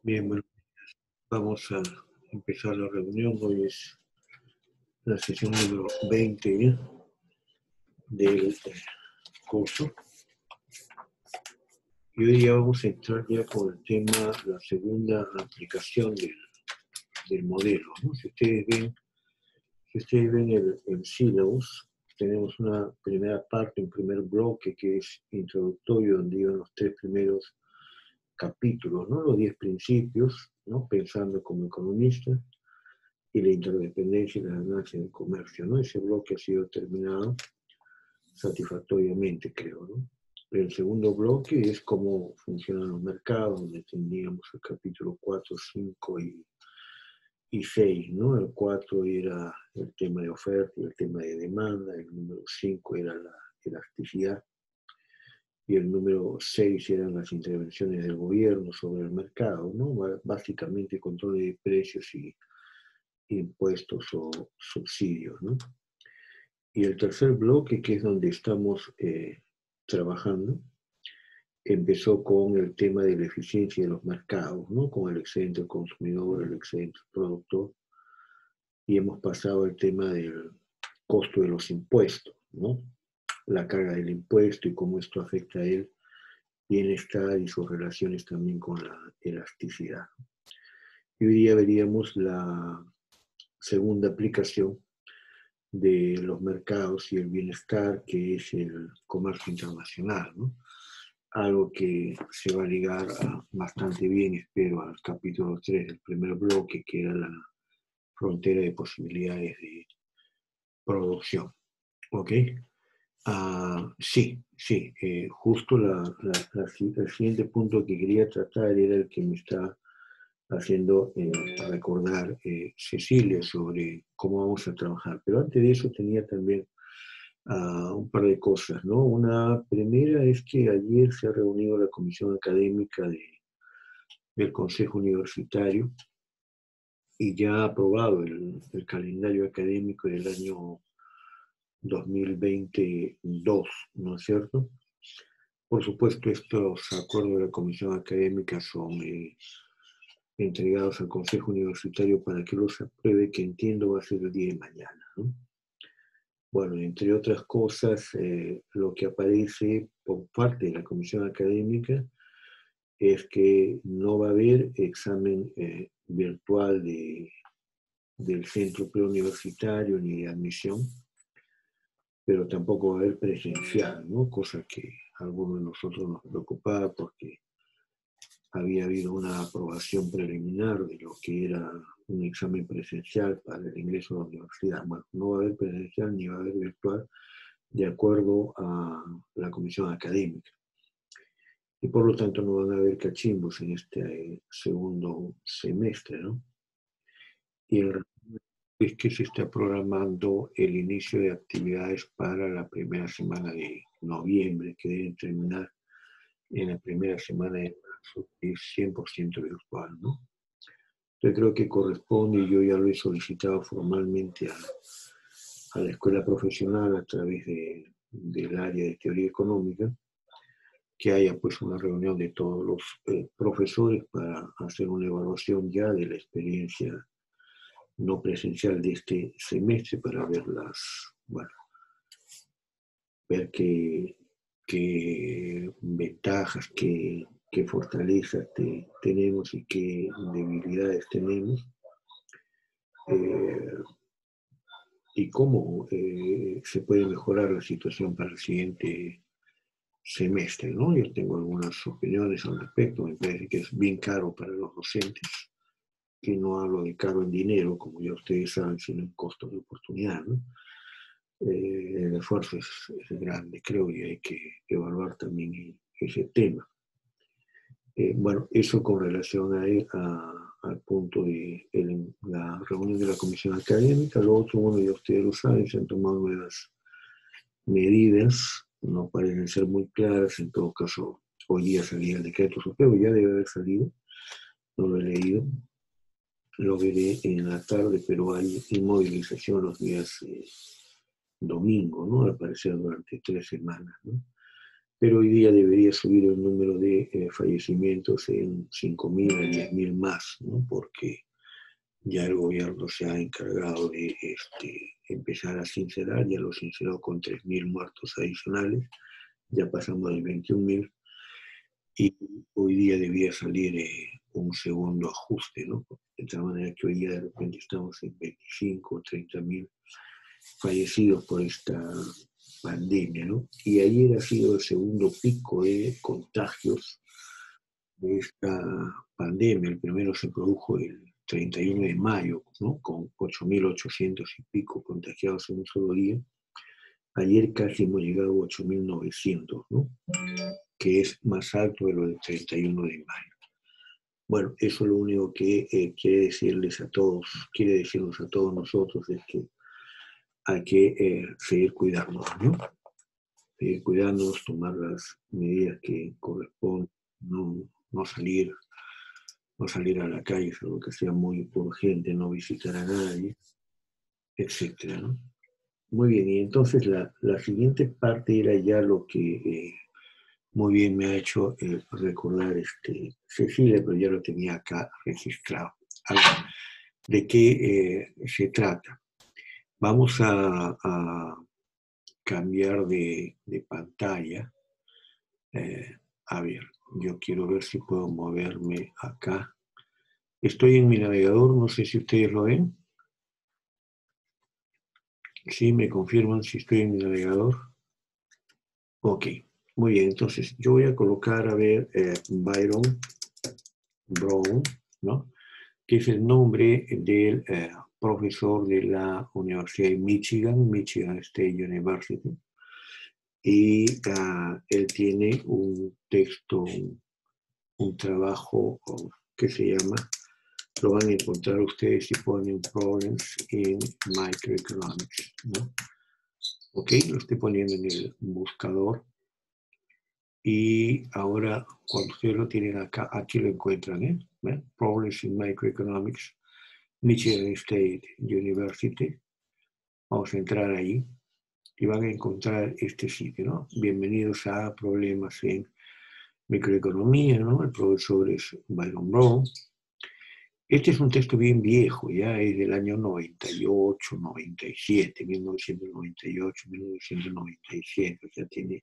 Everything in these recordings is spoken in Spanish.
Bien, bueno, vamos a empezar la reunión. Hoy es la sesión número 20 del curso. Y hoy ya vamos a entrar ya con el tema, la segunda aplicación del modelo, ¿no? Si ustedes ven el syllabus, tenemos una primera parte, un primer bloque que es introductorio, donde iban los 3 primeros capítulos, ¿no? Los 10 principios, ¿no? Pensando como economista, y la interdependencia y la ganancia del comercio, ¿no? Ese bloque ha sido terminado satisfactoriamente, creo, ¿no? El segundo bloque es cómo funcionan los mercados, donde tendríamos el capítulo 4, 5 y 6, ¿no? El 4 era el tema de oferta y el tema de demanda, el número 5 era la elasticidad, y el número 6 eran las intervenciones del gobierno sobre el mercado, ¿no? Básicamente control de precios y impuestos o subsidios, ¿no? Y el tercer bloque, que es donde estamos trabajando, empezó con el tema de la eficiencia de los mercados, ¿no? Con el excedente del consumidor, el excedente del productor, y hemos pasado al tema del costo de los impuestos, ¿no? La carga del impuesto y cómo esto afecta a él bienestar y sus relaciones también con la elasticidad. Y hoy día veríamos la segunda aplicación de los mercados y el bienestar, que es el comercio internacional, ¿no? Algo que se va a ligar bastante bien, espero, al capítulo 3 del primer bloque, que era la frontera de posibilidades de producción. ¿Ok? Sí, justo el siguiente punto que quería tratar era el que me está haciendo recordar Cecilia sobre cómo vamos a trabajar. Pero antes de eso tenía también un par de cosas, ¿no? Una primera es que ayer se ha reunido la comisión académica del Consejo Universitario y ya ha aprobado el calendario académico del año 2022, ¿no es cierto? Por supuesto, estos acuerdos de la comisión académica son entregados al Consejo Universitario para que los apruebe, que entiendo va a ser el día de mañana, ¿no? Bueno, entre otras cosas, lo que aparece por parte de la comisión académica es que no va a haber examen virtual del centro preuniversitario ni de admisión, pero tampoco va a haber presencial, ¿no? Cosa que a algunos de nosotros nos preocupaba porque había habido una aprobación preliminar de lo que era un examen presencial para el ingreso a la universidad. Bueno, no va a haber presencial ni va a haber virtual, de acuerdo a la comisión académica. Y por lo tanto no van a haber cachimbos en este segundo semestre, ¿no? Y el es que se está programando el inicio de actividades para la primera semana de noviembre, que deben terminar en la primera semana de marzo, y es 100% virtual, ¿no? Yo creo que corresponde, y yo ya lo he solicitado formalmente a la escuela profesional a través del área de teoría económica, que haya pues una reunión de todos los profesores para hacer una evaluación ya de la experiencia no presencial de este semestre, para ver ver qué ventajas, qué fortalezas tenemos y qué debilidades tenemos, y cómo se puede mejorar la situación para el siguiente semestre, ¿no? Yo tengo algunas opiniones al respecto. Me parece que es bien caro para los docentes, que no hablo de caro en dinero, como ya ustedes saben, sino en costos de oportunidad, ¿no? El esfuerzo es grande, creo, y hay que evaluar también ese tema. Bueno, eso con relación al punto de la reunión de la comisión académica. Lo otro, bueno, ya ustedes lo saben, se han tomado nuevas medidas, no parecen ser muy claras. En todo caso, hoy día salía el decreto supremo, ya debe haber salido, no lo he leído, lo veré en la tarde, pero hay inmovilización los días domingo, ¿no? Al parecer durante 3 semanas, ¿no? pero hoy día debería subir el número de fallecimientos en 5.000 a 10.000 más, ¿no? Porque ya el gobierno se ha encargado de empezar a sincerar, ya lo sinceró con 3.000 muertos adicionales, ya pasamos de 21.000, y hoy día debía salir un segundo ajuste, ¿no? De tal manera que hoy día de repente estamos en 25 o 30.000 fallecidos por esta pandemia, ¿no? Y ayer ha sido el segundo pico de contagios de esta pandemia. El primero se produjo el 31 de mayo, ¿no? Con 8.800 y pico contagiados en un solo día. Ayer casi hemos llegado a 8.900, ¿no? Que es más alto de lo del 31 de mayo. Bueno, eso lo único que quiere decirnos a todos nosotros es que hay que seguir cuidándonos, ¿no? Seguir cuidándonos, tomar las medidas que corresponden, no salir a la calle, salvo que sea muy urgente, no visitar a nadie, etcétera, ¿no? Muy bien, y entonces la siguiente parte era ya lo que muy bien me ha hecho recordar Cecilia, pero ya lo tenía acá registrado. Ahora, ¿de qué se trata? Vamos a cambiar de pantalla. A ver, yo quiero ver si puedo moverme acá. Estoy en mi navegador, no sé si ustedes lo ven. Sí, me confirman si estoy en mi navegador. Ok, muy bien, entonces yo voy a colocar, a ver, Byron Brown, ¿no? Que es el nombre del profesor de la Universidad de Michigan, Michigan State University. Y él tiene un texto, un trabajo que se llama, lo van a encontrar ustedes si ponen Problems in Microeconomics, ¿no? Ok, lo estoy poniendo en el buscador. Y ahora, cuando ustedes lo tienen acá, aquí lo encuentran, ¿eh? Problems in Microeconomics, Michigan State University. Vamos a entrar ahí y van a encontrar este sitio, ¿no? Bienvenidos a Problemas en Microeconomía, ¿no? El profesor es Byron Brown. Este es un texto bien viejo, ya es del año 98, 97, 1998, 1997, o sea, tiene,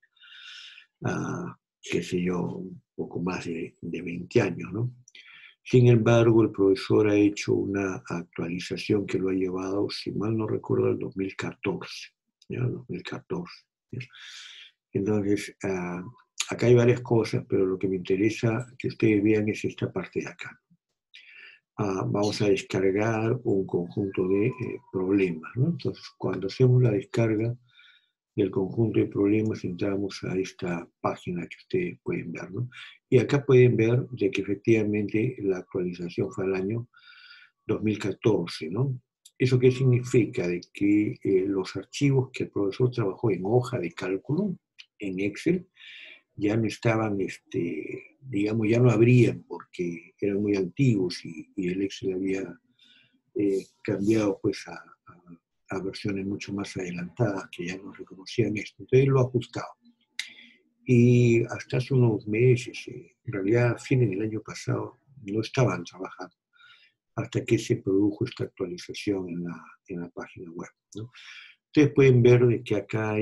qué sé yo, un poco más de 20 años, ¿no? Sin embargo, el profesor ha hecho una actualización que lo ha llevado, si mal no recuerdo, al 2014, ¿ya? 2014. ¿Ya? Entonces, acá hay varias cosas, pero lo que me interesa que ustedes vean es esta parte de acá. Vamos a descargar un conjunto de problemas, ¿no? Entonces, cuando hacemos la descarga del conjunto de problemas, entramos a esta página que ustedes pueden ver, ¿no? Y acá pueden ver de que efectivamente la actualización fue al año 2014, ¿no? ¿Eso qué significa? De que los archivos que el profesor trabajó en hoja de cálculo, en Excel, ya no estaban, digamos, ya no habrían porque eran muy antiguos y el Excel había cambiado pues a versiones mucho más adelantadas que ya no reconocían esto. Entonces lo ha ajustado. Y hasta hace unos meses, en realidad a fines del año pasado, no estaban trabajando hasta que se produjo esta actualización en la página web, ¿no? Ustedes pueden ver de que acá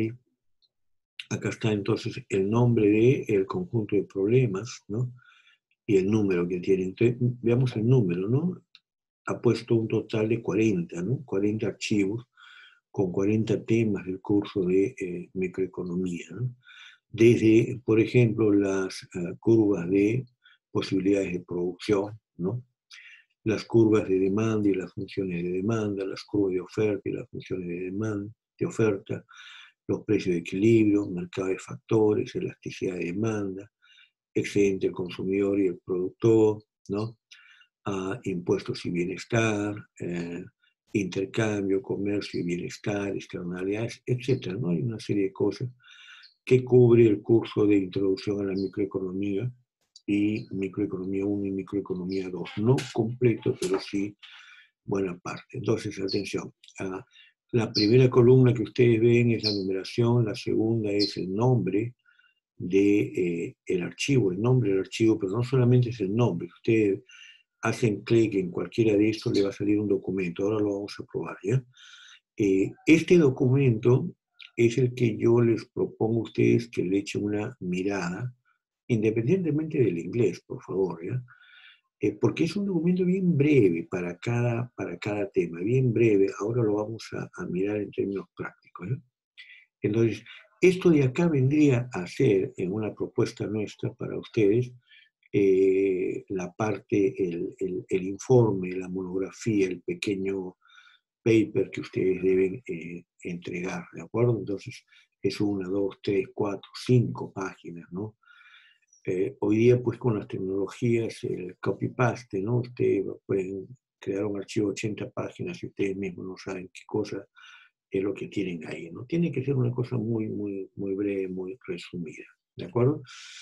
está entonces el nombre del conjunto de problemas, ¿no? Y el número que tiene. Entonces, veamos el número, ¿no? Ha puesto un total de 40, ¿no? 40 archivos con 40 temas del curso de microeconomía, ¿no? Desde, por ejemplo, las curvas de posibilidades de producción, ¿no? Las curvas de demanda y las funciones de demanda, las curvas de oferta y las funciones de demanda, de oferta, los precios de equilibrio, mercado de factores, elasticidad de demanda, excedente del consumidor y el productor, ¿no? Impuestos y bienestar, intercambio, comercio y bienestar, externalidades, etc., ¿no? Hay una serie de cosas que cubre el curso de introducción a la microeconomía y microeconomía 1 y microeconomía 2. No completo, pero sí buena parte. Entonces, atención. La primera columna que ustedes ven es la numeración, la segunda es el nombre de el archivo, el nombre del archivo, pero no solamente es el nombre. Ustedes hacen clic en cualquiera de estos, le va a salir un documento. Ahora lo vamos a probar, ¿ya? Este documento es el que yo les propongo a ustedes que le echen una mirada, independientemente del inglés, por favor, ¿ya? Porque es un documento bien breve para cada tema, bien breve. Ahora lo vamos a mirar en términos prácticos, ¿ya? Entonces, esto de acá vendría a ser, en una propuesta nuestra para ustedes, la parte, el informe, la monografía, el pequeño paper que ustedes deben entregar, ¿de acuerdo? Entonces, es 1, 2, 3, 4, 5 páginas, ¿no? Hoy día, pues, con las tecnologías, el copy-paste, ¿no? Ustedes pueden crear un archivo de 80 páginas si ustedes mismos no saben qué cosa es lo que tienen ahí, ¿no? Tiene que ser una cosa muy, muy, muy breve, muy resumida, ¿de acuerdo?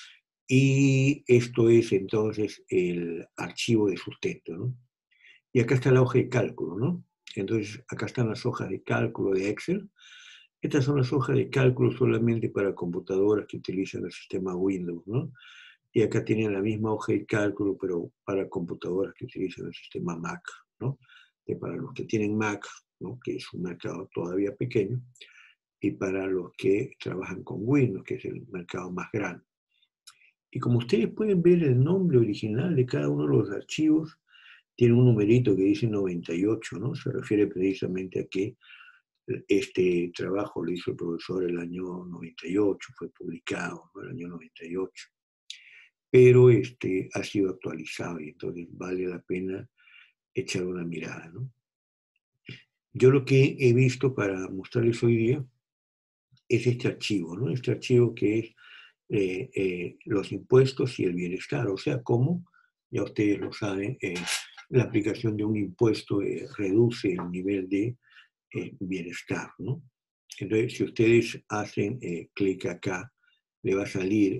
Y esto es entonces el archivo de sustento, ¿no? Y acá está la hoja de cálculo, ¿no? Entonces, acá están las hojas de cálculo de Excel. Estas son las hojas de cálculo solamente para computadoras que utilizan el sistema Windows, ¿no? Y acá tienen la misma hoja de cálculo, pero para computadoras que utilizan el sistema Mac, ¿no? Que para los que tienen Mac, ¿no? Que es un mercado todavía pequeño, y para los que trabajan con Windows, que es el mercado más grande. Y como ustedes pueden ver, el nombre original de cada uno de los archivos tiene un numerito que dice 98, ¿no? Se refiere precisamente a que este trabajo lo hizo el profesor el año 98, fue publicado, ¿no? El año 98. Pero ha sido actualizado y entonces vale la pena echar una mirada, ¿no? Yo lo que he visto para mostrarles hoy día es este archivo, ¿no? Este archivo que es los impuestos y el bienestar, o sea, cómo, ya ustedes lo saben, la aplicación de un impuesto reduce el nivel de bienestar, ¿no? Entonces, si ustedes hacen clic acá, le va a salir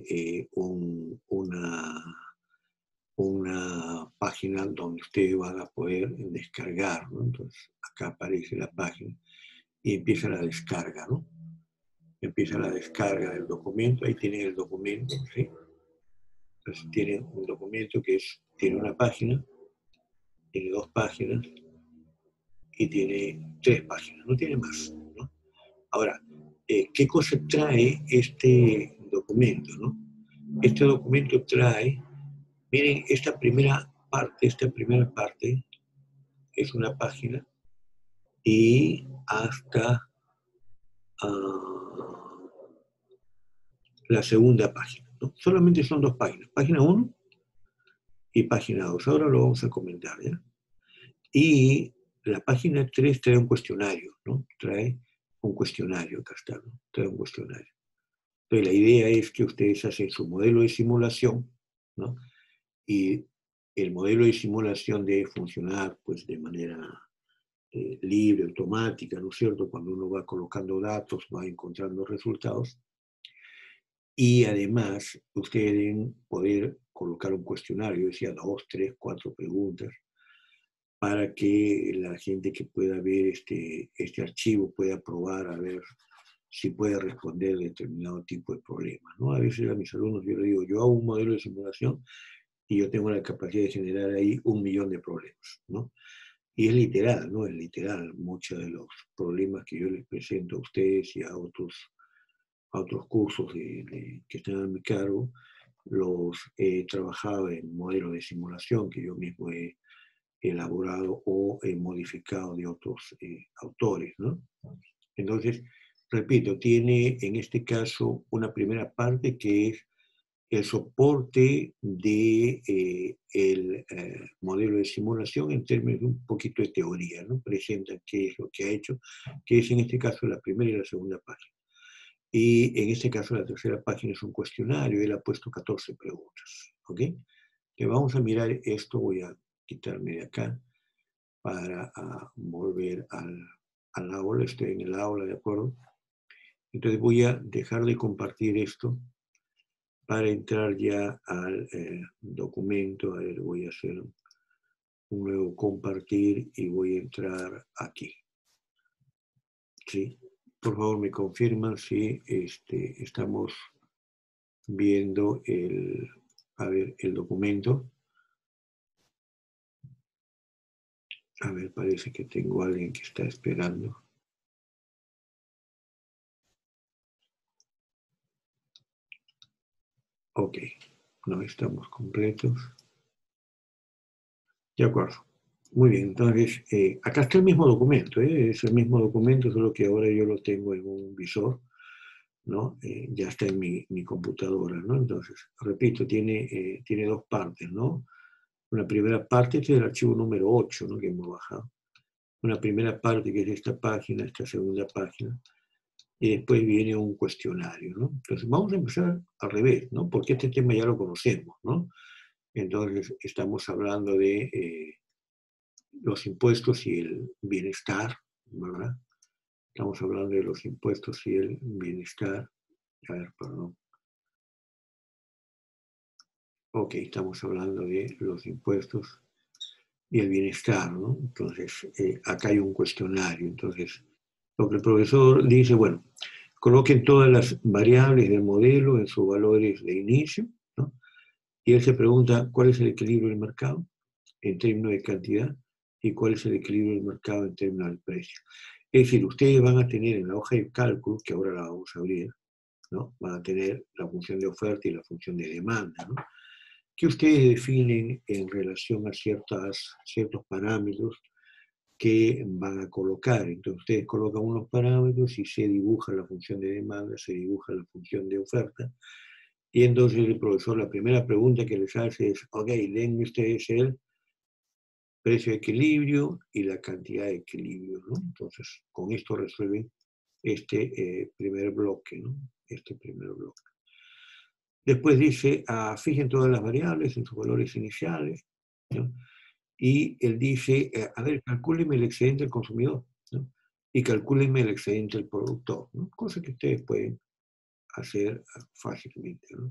una página donde ustedes van a poder descargar, ¿no? Entonces, acá aparece la página y empieza la descarga, ¿no? Empieza la descarga del documento, ahí tienen el documento, ¿sí? Entonces, tienen un documento que tiene una página, tiene 2 páginas y tiene 3 páginas, no tiene más, ¿no? Ahora, ¿qué cosa trae este documento, no? Este documento trae, miren, esta primera parte es una página y hasta la segunda página, ¿no? Solamente son 2 páginas, página 1 y página 2. Ahora lo vamos a comentar, ¿ya? Y la página 3 trae un cuestionario, ¿no? Trae un cuestionario, acá está, ¿no? Trae un cuestionario. Entonces, la idea es que ustedes hacen su modelo de simulación, ¿no? Y el modelo de simulación debe funcionar, pues, de manera libre, automática, ¿no es cierto? Cuando uno va colocando datos, va encontrando resultados. Y además, ustedes deben poder colocar un cuestionario, decía 2, 3, 4 preguntas, para que la gente que pueda ver este archivo pueda probar a ver si puede responder determinado tipo de problemas, ¿no? A veces a mis alumnos yo les digo, yo hago un modelo de simulación y yo tengo la capacidad de generar ahí 1.000.000 de problemas, ¿no? Y es literal, ¿no? Es literal. Muchos de los problemas que yo les presento a ustedes y a otros cursos que están a mi cargo, los he trabajado en modelos de simulación que yo mismo he elaborado o he modificado de otros autores, ¿no? Entonces, repito, tiene en este caso una primera parte que es el soporte del modelo de simulación en términos de un poquito de teoría, ¿no? Presenta qué es lo que ha hecho, que es en este caso la primera y la segunda página. Y en este caso la tercera página es un cuestionario, él ha puesto 14 preguntas, ¿ok? Que vamos a mirar esto, voy a quitarme de acá para volver al aula, estoy en el aula, ¿de acuerdo? Entonces voy a dejar de compartir esto para entrar ya al documento. A ver, voy a hacer un nuevo compartir y voy a entrar aquí. ¿Sí? Por favor, me confirman si estamos viendo el documento. A ver, parece que tengo a alguien que está esperando. Ok, no estamos completos. De acuerdo. Muy bien, entonces, acá está el mismo documento, es el mismo documento, solo que ahora yo lo tengo en un visor, ¿no? Ya está en mi computadora, ¿no? Entonces, repito, tiene dos partes, ¿no? Una primera parte este es el archivo número 8, ¿no? Que hemos bajado. Una primera parte que es esta página, esta segunda página, y después viene un cuestionario, ¿no? Entonces, vamos a empezar al revés, ¿no? Porque este tema ya lo conocemos, ¿no? Entonces, estamos hablando de los impuestos y el bienestar, ¿verdad? Estamos hablando de los impuestos y el bienestar. A ver, perdón. Ok, estamos hablando de los impuestos y el bienestar, ¿no? Entonces, acá hay un cuestionario. Entonces, lo que el profesor dice, bueno, coloquen todas las variables del modelo en sus valores de inicio, ¿no? Y él se pregunta, ¿cuál es el equilibrio del mercado en términos de cantidad y cuál es el equilibrio del mercado en términos del precio? Es decir, ustedes van a tener en la hoja de cálculo, que ahora la vamos a abrir, ¿no? Van a tener la función de oferta y la función de demanda, ¿no? Que ustedes definen en relación a ciertos parámetros que van a colocar. Entonces ustedes colocan unos parámetros y se dibuja la función de demanda, se dibuja la función de oferta. Y entonces el profesor, la primera pregunta que les hace es, ok, denme ustedes el precio de equilibrio y la cantidad de equilibrio, ¿no? Entonces, con esto resuelven este primer bloque, ¿no? Este primer bloque. Después dice, fijen todas las variables en sus valores iniciales, ¿no? Y él dice, a ver, calcúlenme el excedente del consumidor, ¿no? Y calcúlenme el excedente del productor, ¿no? Cosa que ustedes pueden hacer fácilmente, ¿no?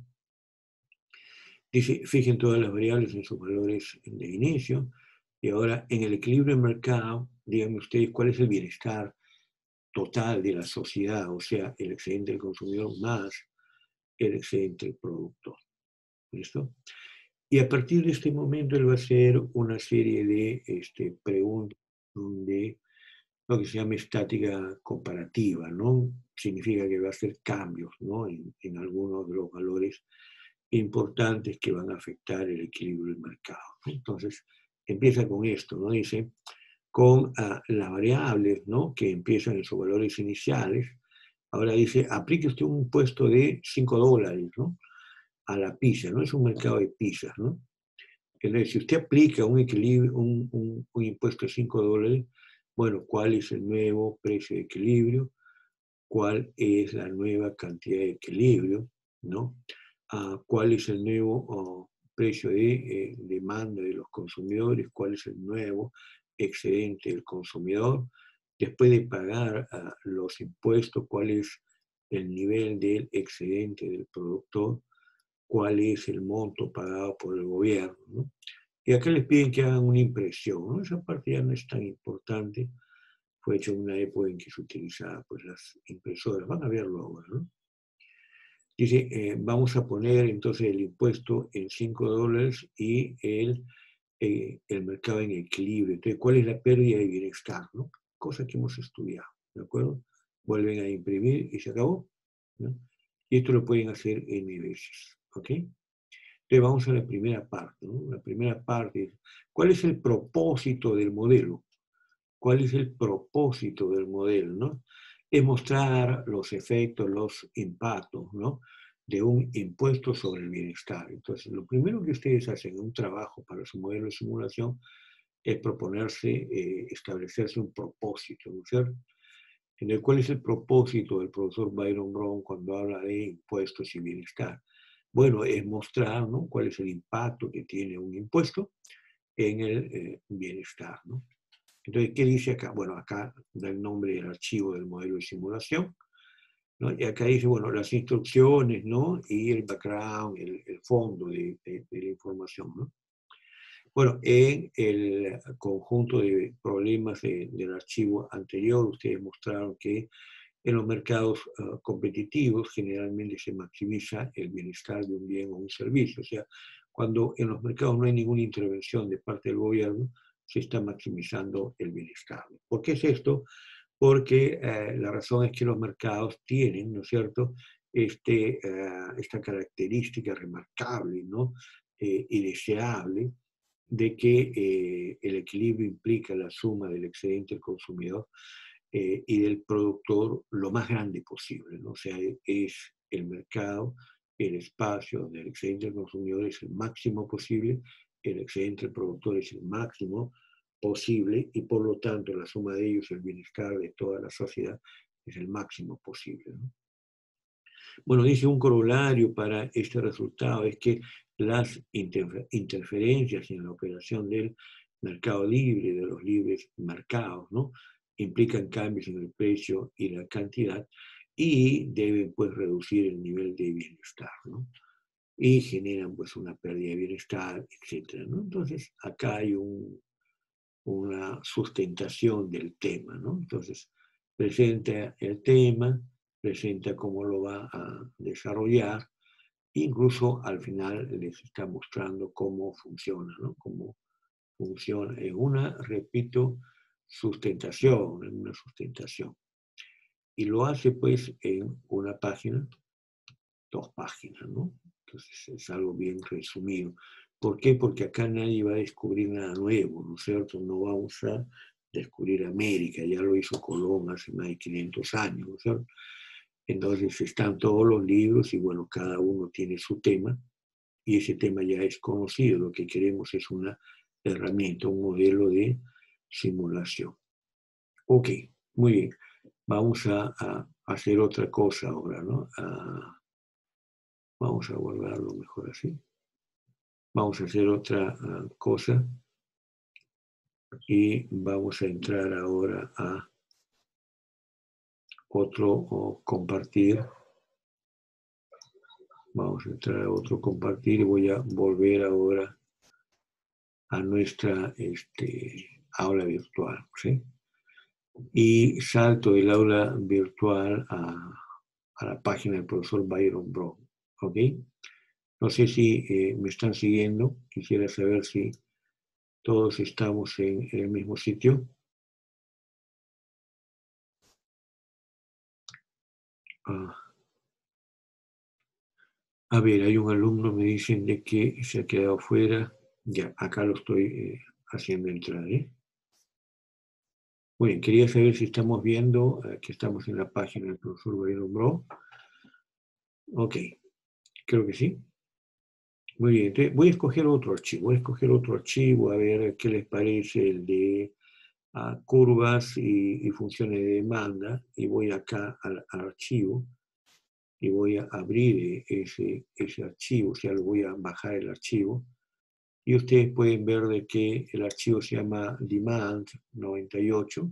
Dice, fijen todas las variables en sus valores de inicio, y ahora en el equilibrio del mercado, díganme ustedes cuál es el bienestar total de la sociedad, o sea, el excedente del consumidor más el excedente del productor. ¿Listo? Y a partir de este momento él va a hacer una serie de preguntas donde lo que se llama estática comparativa, ¿no? Significa que va a hacer cambios, ¿no? En algunos de los valores importantes que van a afectar el equilibrio del mercado. Entonces, empieza con esto, ¿no? Dice, con las variables, ¿no? Que empiezan en sus valores iniciales. Ahora dice, aplique usted un impuesto de $5, ¿no? A la pizza, ¿no? Es un mercado de pizzas, ¿no? Entonces, si usted aplica un equilibrio, un impuesto de $5, bueno, ¿cuál es el nuevo precio de equilibrio? ¿Cuál es la nueva cantidad de equilibrio? ¿No? ¿Cuál es el nuevo precio de demanda de los consumidores? ¿Cuál es el nuevo excedente del consumidor? Después de pagar los impuestos, ¿cuál es el nivel del excedente del productor? ¿Cuál es el monto pagado por el gobierno? ¿No? Y acá les piden que hagan una impresión, ¿no? Esa parte ya no es tan importante, fue hecho en una época en que se utilizaban pues, las impresoras, van a verlo ahora, ¿no? Dice, vamos a poner entonces el impuesto en $5 y el mercado en equilibrio. Entonces, ¿cuál es la pérdida de bienestar? ¿No? Cosa que hemos estudiado, ¿de acuerdo? Vuelven a imprimir y se acabó, ¿no? Y esto lo pueden hacer N veces, ¿ok? Entonces vamos a la primera parte, ¿no? La primera parte es, ¿cuál es el propósito del modelo? ¿Cuál es el propósito del modelo, no? Es mostrar los efectos, los impactos, ¿no? De un impuesto sobre el bienestar. Entonces, lo primero que ustedes hacen en un trabajo para su modelo de simulación es proponerse, establecerse un propósito, ¿no es cierto? Entonces, ¿cuál es el propósito del profesor Byron Brown cuando habla de impuestos y bienestar? Bueno, es mostrar, ¿no? Cuál es el impacto que tiene un impuesto en el bienestar, ¿no? Entonces, ¿qué dice acá? Bueno, acá da el nombre del archivo del modelo de simulación, ¿no? Y acá dice, bueno, las instrucciones, ¿no? Y el background, el fondo de la información, ¿no? Bueno, en el conjunto de problemas del archivo anterior, ustedes mostraron que En los mercados competitivos generalmente se maximiza el bienestar de un bien o un servicio. O sea, cuando en los mercados no hay ninguna intervención de parte del gobierno, se está maximizando el bienestar. ¿Por qué es esto? Porque la razón es que los mercados tienen, ¿no es cierto?, esta característica remarcable, ¿no?, y deseable de que el equilibrio implica la suma del excedente del consumidor y del productor lo más grande posible, ¿no? O sea, es el mercado, el espacio donde el excedente del consumidor es el máximo posible, el excedente del productor es el máximo posible y por lo tanto la suma de ellos, el bienestar de toda la sociedad, es el máximo posible, ¿no? Bueno, dice un corolario para este resultado es que las interferencias en la operación del mercado libre, de los libres mercados, ¿no?, implican cambios en el precio y la cantidad y deben pues reducir el nivel de bienestar, ¿no?, y generan pues una pérdida de bienestar, etcétera, ¿no? Entonces acá hay una sustentación del tema, ¿no? Entonces presenta el tema, presenta cómo lo va a desarrollar, incluso al final les está mostrando cómo funciona, ¿no? Cómo funciona en una, repito, sustentación, en una sustentación. Y lo hace pues en una página, 2 páginas, ¿no? Entonces es algo bien resumido. ¿Por qué? Porque acá nadie va a descubrir nada nuevo, ¿no es cierto? No vamos a descubrir América, ya lo hizo Colón hace más de 500 años, ¿no es cierto? Entonces están todos los libros y bueno, cada uno tiene su tema y ese tema ya es conocido. Lo que queremos es una herramienta, un modelo de simulación. Ok, muy bien. Vamos a hacer otra cosa ahora, ¿no? Vamos a guardarlo mejor así. Vamos a hacer otra cosa y vamos a entrar ahora a otro compartir. Vamos a entrar a otro compartir y voy a volver ahora a nuestra aula virtual, ¿sí? Y salto del aula virtual a la página del profesor Byron Brown, ¿ok? No sé si me están siguiendo, quisiera saber si todos estamos en el mismo sitio. A ver, hay un alumno, me dicen de que se ha quedado fuera. Ya, acá lo estoy haciendo entrar, ¿eh? Muy bien, quería saber si estamos viendo que estamos en la página del profesor Byron Brown. Ok, creo que sí. Muy bien, entonces voy a escoger otro archivo, a ver qué les parece el de curvas y funciones de demanda, y voy acá al archivo y voy a abrir ese archivo, o sea, lo voy a bajar el archivo, y ustedes pueden ver de que el archivo se llama Demand 98,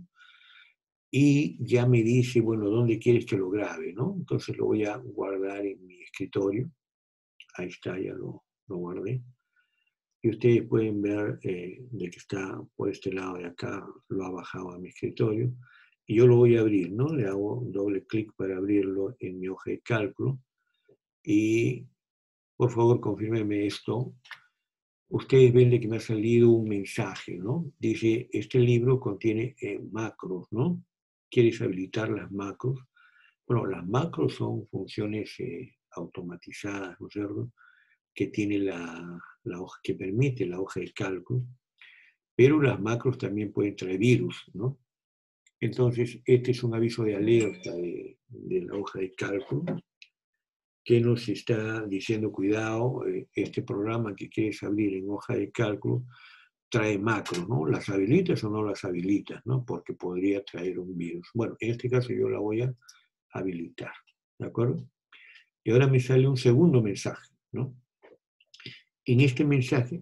y ya me dice, bueno, ¿dónde quieres que lo grabe, no? Entonces lo voy a guardar en mi escritorio. Ahí está, ya lo guardé. Y ustedes pueden ver de que está por este lado de acá, lo ha bajado a mi escritorio. Y yo lo voy a abrir, ¿no? Le hago doble clic para abrirlo en mi hoja de cálculo. Y por favor, confírmenme esto. Ustedes ven de que me ha salido un mensaje, ¿no? Dice, este libro contiene macros, ¿no? ¿Quieres habilitar las macros? Bueno, las macros son funciones automatizadas, ¿no es cierto?, que tiene la hoja, que permite la hoja de cálculo, pero las macros también pueden traer virus, ¿no? Entonces, este es un aviso de alerta de la hoja de cálculo que nos está diciendo, cuidado, este programa que quieres abrir en hoja de cálculo trae macros, ¿no? ¿Las habilitas o no las habilitas, ¿no? Porque podría traer un virus. Bueno, en este caso yo la voy a habilitar, ¿de acuerdo? Y ahora me sale un segundo mensaje, ¿no? En este mensaje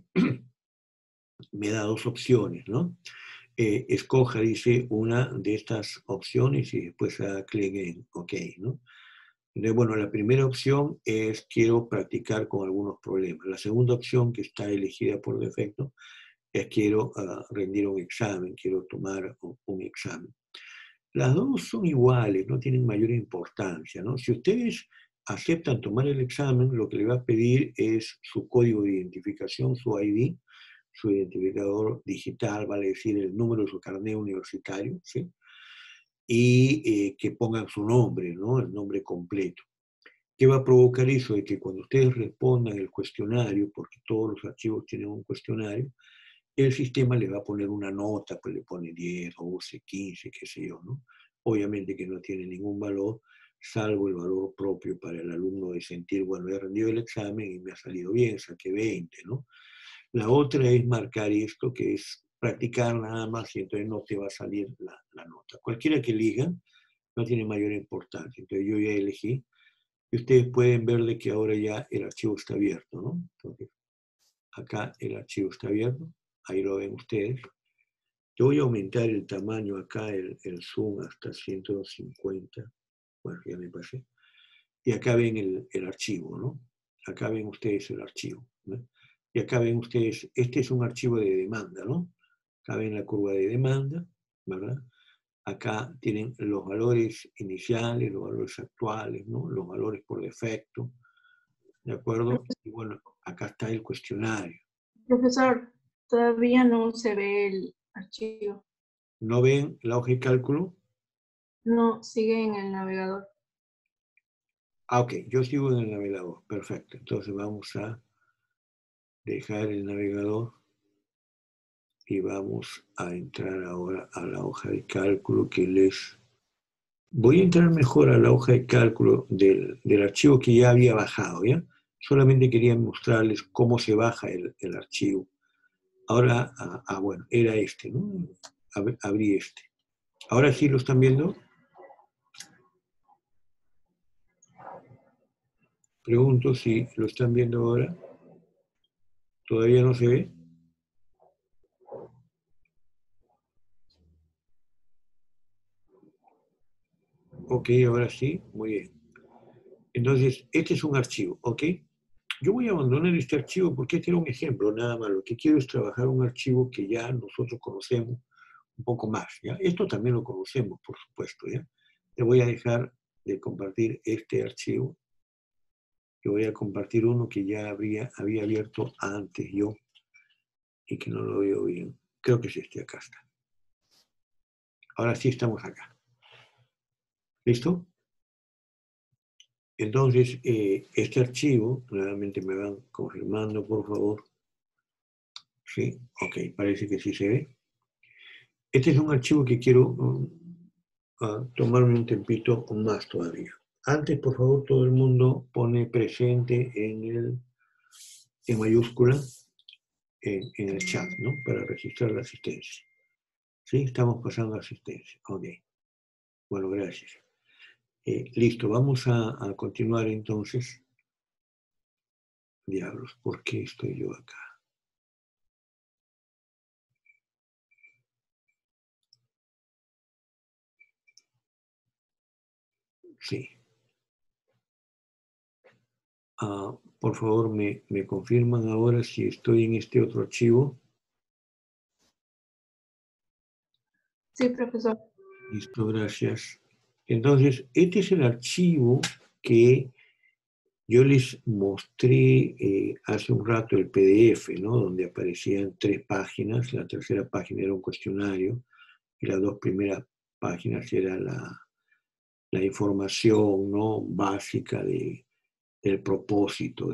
me da dos opciones, ¿no? Escoja, dice, una de estas opciones y después haga clic en OK, ¿no? Entonces, bueno, la primera opción es quiero practicar con algunos problemas. La segunda opción, que está elegida por defecto, es quiero rendir un examen, quiero tomar un examen. Las dos son iguales, no tienen mayor importancia, ¿no? Si ustedes aceptan tomar el examen, lo que le va a pedir es su código de identificación, su ID, su identificador digital, vale decir, el número de su carnet universitario, ¿sí? Y que pongan su nombre, ¿no? El nombre completo. ¿Qué va a provocar eso? De que cuando ustedes respondan el cuestionario, porque todos los archivos tienen un cuestionario, el sistema le va a poner una nota, pues le pone 10, 12, 15, qué sé yo, ¿no? Obviamente que no tiene ningún valor, salvo el valor propio para el alumno de sentir, bueno, he rendido el examen y me ha salido bien, saqué 20, ¿no? La otra es marcar esto, que es practicar nada más y entonces no te va a salir la nota. Cualquiera que elijan no tiene mayor importancia. Entonces yo ya elegí y ustedes pueden verle que ahora ya el archivo está abierto, ¿no? Entonces, acá el archivo está abierto, ahí lo ven ustedes. Yo voy a aumentar el tamaño acá, el zoom hasta 150. Bueno, ya me pasé. Y acá ven el archivo, ¿no? Acá ven ustedes el archivo, ¿no? Y acá ven ustedes, este es un archivo de demanda, ¿no? Acá ven la curva de demanda, ¿verdad? Acá tienen los valores iniciales, los valores actuales, ¿no? Los valores por defecto, ¿de acuerdo? Y bueno, acá está el cuestionario. Profesor, todavía no se ve el archivo. ¿No ven la hoja de cálculo? No, sigue en el navegador. Ah, ok, yo sigo en el navegador, perfecto. Entonces vamos a dejar el navegador y vamos a entrar ahora a la hoja de cálculo que les... Voy a entrar mejor a la hoja de cálculo del archivo que ya había bajado, ¿ya? Solamente quería mostrarles cómo se baja el archivo. Ahora, bueno, era este, ¿no? Abrí este. Ahora sí lo están viendo. Pregunto si lo están viendo ahora. ¿Todavía no se ve? Ok, ahora sí, muy bien. Entonces, este es un archivo, ¿ok? Yo voy a abandonar este archivo porque este era un ejemplo, nada más. Lo que quiero es trabajar un archivo que ya nosotros conocemos un poco más, ¿ya? Esto también lo conocemos, por supuesto, ¿ya? Te voy a dejar de compartir este archivo. Yo voy a compartir uno que ya había abierto antes yo y que no lo veo bien. Creo que es este, acá está. Ahora sí estamos acá. ¿Listo? Entonces, este archivo, nuevamente me van confirmando, por favor. Sí, ok, parece que sí se ve. Este es un archivo que quiero tomarme un tempito más todavía. Antes, por favor, todo el mundo pone presente en mayúscula en el chat, ¿no? Para registrar la asistencia. ¿Sí? Estamos pasando asistencia. Ok. Bueno, gracias. Listo, vamos a continuar entonces. Diablos, ¿por qué estoy yo acá? Sí. Por favor, me confirman ahora si estoy en este otro archivo. Sí, profesor. Listo, gracias. Entonces, este es el archivo que yo les mostré hace un rato, el PDF, ¿no? Donde aparecían 3 páginas. La tercera página era un cuestionario y las 2 primeras páginas era la información, ¿no? Básica del propósito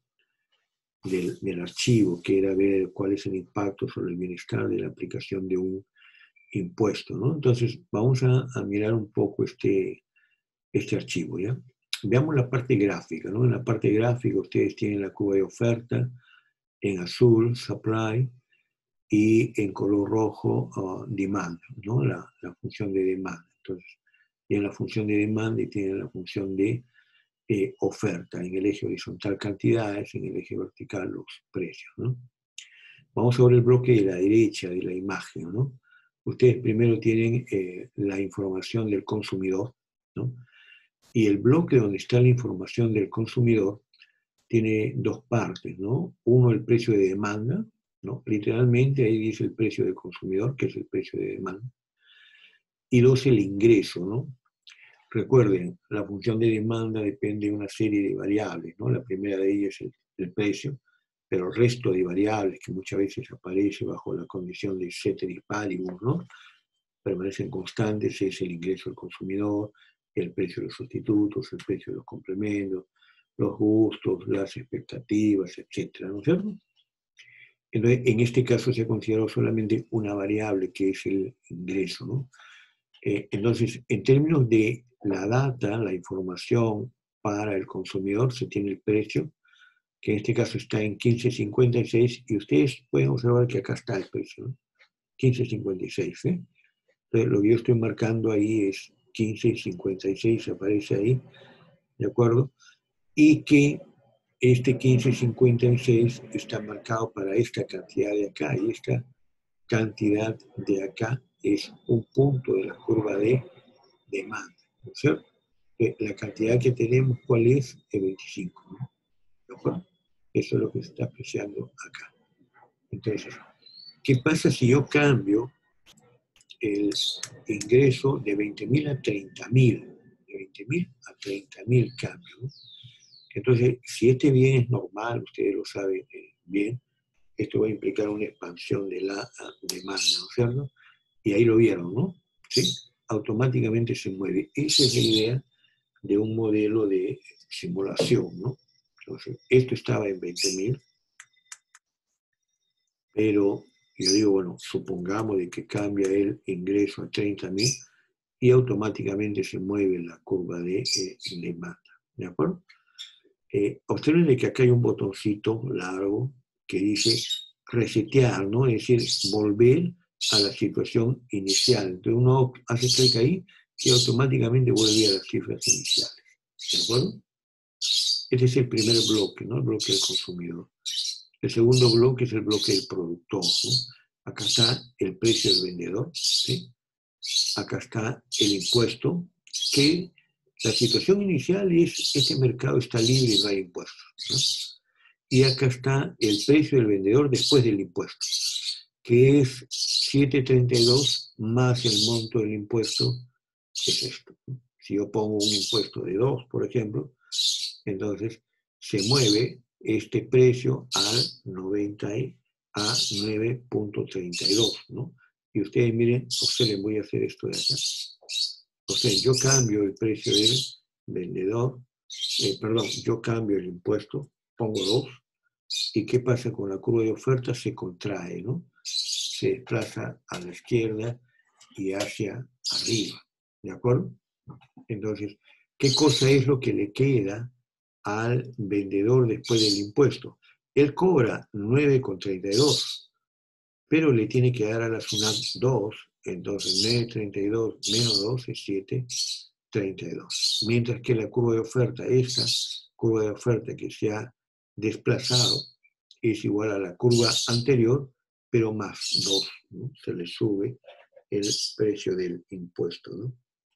del archivo, que era ver cuál es el impacto sobre el bienestar de la aplicación de un impuesto, ¿no? Entonces, vamos a mirar un poco este archivo, ¿ya? Veamos la parte gráfica, ¿no? En la parte gráfica ustedes tienen la curva de oferta, en azul, supply, y en color rojo, demand, ¿no? La función de demand. Entonces, tienen la función de demand y tienen la función de oferta. En el eje horizontal cantidades, en el eje vertical los precios, ¿no? Vamos a ver el bloque de la derecha de la imagen, ¿no? Ustedes primero tienen la información del consumidor, ¿no? Y el bloque donde está la información del consumidor tiene 2 partes, ¿no? Uno, el precio de demanda, ¿no? Literalmente ahí dice el precio del consumidor, que es el precio de demanda. y 2 el ingreso, ¿no? Recuerden, la función de demanda depende de una serie de variables, ¿no? La primera de ellas es el precio, pero el resto de variables que muchas veces aparece bajo la condición de ceteris paribus, ¿no? Permanecen constantes, es el ingreso del consumidor, el precio de los sustitutos, el precio de los complementos, los gustos, las expectativas, etcétera, ¿no es cierto? Entonces, en este caso se ha considerado solamente una variable que es el ingreso, ¿no? Entonces, en términos de la data, la información para el consumidor, se tiene el precio, que en este caso está en 15.56, y ustedes pueden observar que acá está el precio, ¿no? 15.56, ¿eh? Entonces, lo que yo estoy marcando ahí es 15.56, aparece ahí, ¿de acuerdo? Y que este 15.56 está marcado para esta cantidad de acá, y esta cantidad de acá es un punto de la curva de demanda, ¿no es cierto? La cantidad que tenemos, ¿cuál es? El 25, ¿no? ¿De acuerdo? Eso es lo que se está apreciando acá. Entonces, ¿qué pasa si yo cambio el ingreso de 20.000 a 30.000? De 20.000 a 30.000 cambio, ¿no? Entonces, si este bien es normal, ustedes lo saben bien, esto va a implicar una expansión de la demanda, ¿no es cierto? Y ahí lo vieron, ¿no? ¿Sí? Automáticamente se mueve. Esa es la idea de un modelo de simulación, ¿no? Entonces, esto estaba en 20.000, pero yo digo, bueno, supongamos de que cambia el ingreso a 30.000 y automáticamente se mueve la curva de demanda, ¿de acuerdo? Observen de que acá hay un botoncito largo que dice resetear, ¿no? Es decir, volver a la situación inicial. Entonces uno hace clic ahí y automáticamente vuelve a las cifras iniciales, ¿de acuerdo? Este es el primer bloque, ¿no? El bloque del consumidor. El segundo bloque es el bloque del productor, ¿no? Acá está el precio del vendedor, ¿sí? Acá está el impuesto, que la situación inicial es este mercado está libre y no hay impuestos, ¿no? Y acá está el precio del vendedor después del impuesto, que es 7.32 más el monto del impuesto, que es esto, ¿no? Si yo pongo un impuesto de 2, por ejemplo, entonces se mueve este precio al 90 a 9.32, ¿no? Y ustedes miren, observen, voy a hacer esto de acá. Observen, yo cambio el precio del vendedor, perdón, yo cambio el impuesto, pongo 2, ¿y qué pasa con la curva de oferta? Se contrae, ¿no? Se desplaza a la izquierda y hacia arriba, ¿de acuerdo? Entonces, ¿qué cosa es lo que le queda al vendedor después del impuesto? Él cobra 9,32, pero le tiene que dar a la SUNAT 2, entonces 9,32 menos 2 es 7,32. Mientras que la curva de oferta, esta curva de oferta que se ha desplazado, es igual a la curva anterior, pero más 2, ¿no? Se le sube el precio del impuesto, ¿no?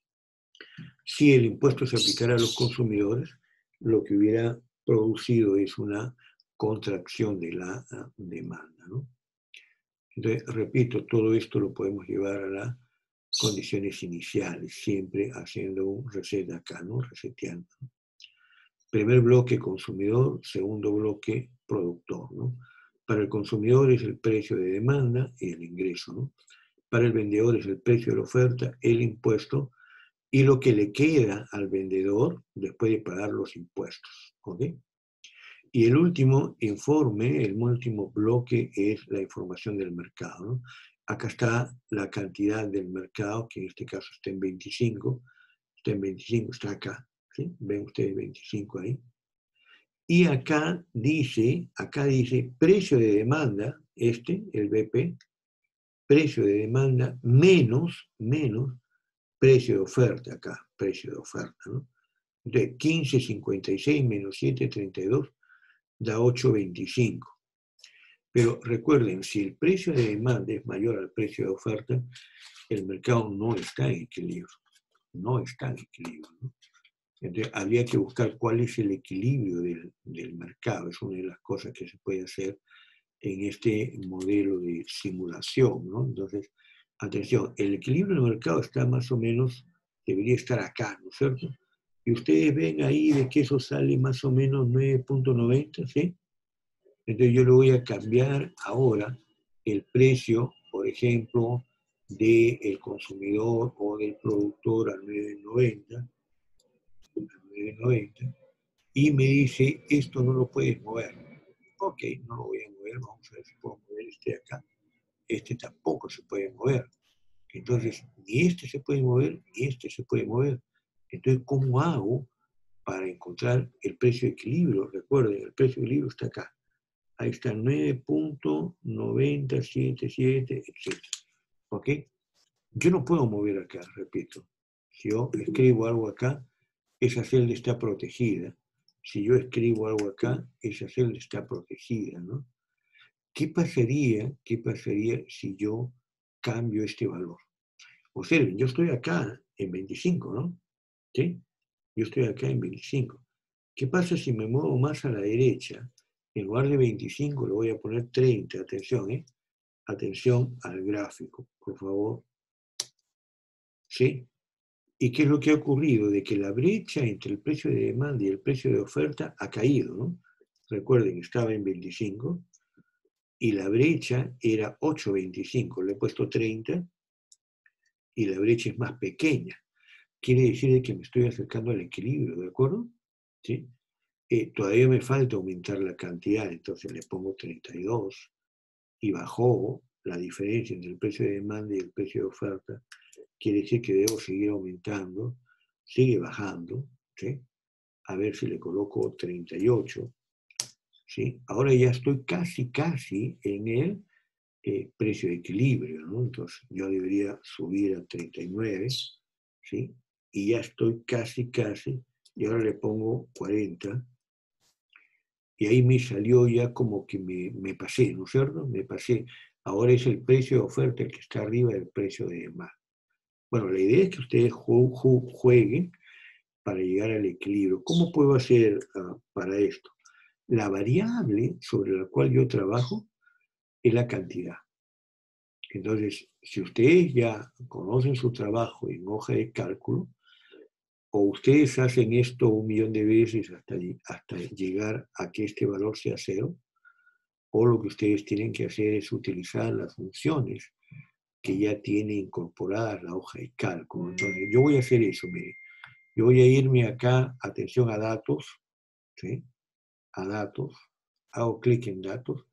Si el impuesto se aplicara a los consumidores, lo que hubiera producido es una contracción de la demanda, ¿no? Entonces, repito, todo esto lo podemos llevar a las condiciones iniciales, siempre haciendo un reset acá, ¿no? Reseteando. Primer bloque consumidor, segundo bloque productor, ¿no? Para el consumidor es el precio de demanda y el ingreso, ¿no? Para el vendedor es el precio de la oferta, el impuesto y lo que le queda al vendedor después de pagar los impuestos, ¿ok? Y el último informe, el último bloque es la información del mercado, ¿no? Acá está la cantidad del mercado, que en este caso está en 25, está acá, ¿sí? Ven ustedes 25 ahí. Y acá dice precio de demanda, el BP, precio de demanda menos precio de oferta acá, precio de oferta, ¿no? De 15.56 menos 7.32 da 8.25. Pero recuerden, si el precio de demanda es mayor al precio de oferta, el mercado no está en equilibrio. No está en equilibrio, ¿no? Entonces, habría que buscar cuál es el equilibrio del mercado. Es una de las cosas que se puede hacer en este modelo de simulación, ¿no? Entonces, Atención, el equilibrio del mercado está más o menos, debería estar acá, ¿no es cierto? Y ustedes ven ahí de que eso sale más o menos 9.90, ¿sí? Entonces yo le voy a cambiar ahora el precio, por ejemplo, del consumidor o del productor a 9.90, y me dice, esto no lo puedes mover. Ok, no lo voy a mover, vamos a ver si puedo mover este de acá. Este tampoco se puede mover. Entonces, ni este se puede mover, ni este se puede mover. Entonces, ¿cómo hago para encontrar el precio de equilibrio? Recuerden, el precio de equilibrio está acá. Ahí está 9.977, etc. ¿Ok? Yo no puedo mover acá, repito. Si yo escribo algo acá, esa celda está protegida. Si yo escribo algo acá, esa celda está protegida, ¿no? ¿Qué pasaría si yo cambio este valor? Observen, yo estoy acá en 25, ¿no? ¿Sí? Yo estoy acá en 25. ¿Qué pasa si me muevo más a la derecha? En lugar de 25 le voy a poner 30. Atención, ¿eh? Atención al gráfico, por favor. ¿Sí? ¿Y qué es lo que ha ocurrido? De que la brecha entre el precio de demanda y el precio de oferta ha caído, ¿no? Recuerden, estaba en 25 y la brecha era 8,25. Le he puesto 30 y la brecha es más pequeña. Quiere decir que me estoy acercando al equilibrio, ¿de acuerdo? ¿Sí? Todavía me falta aumentar la cantidad, entonces le pongo 32 y bajó la diferencia entre el precio de demanda y el precio de oferta. Quiere decir que debo seguir aumentando, sigue bajando, ¿sí? A ver si le coloco 38, ¿sí? Ahora ya estoy casi en el precio de equilibrio, ¿no? Entonces yo debería subir a 39, ¿sí? Y ya estoy casi, y ahora le pongo 40, y ahí me salió ya como que me pasé, ¿no es cierto? Me pasé. Ahora es el precio de oferta el que está arriba del precio de demanda. Bueno, la idea es que ustedes jueguen para llegar al equilibrio. ¿Cómo puedo hacer para esto? La variable sobre la cual yo trabajo es la cantidad. Entonces, si ustedes ya conocen su trabajo en hoja de cálculo, o ustedes hacen esto 1.000.000 de veces hasta llegar a que este valor sea 0, o lo que ustedes tienen que hacer es utilizar las funciones que ya tiene incorporadas la hoja de cálculo. Entonces, yo voy a hacer eso, mire. Yo voy a irme acá, atención a datos, ¿sí? A datos, hago clic en datos,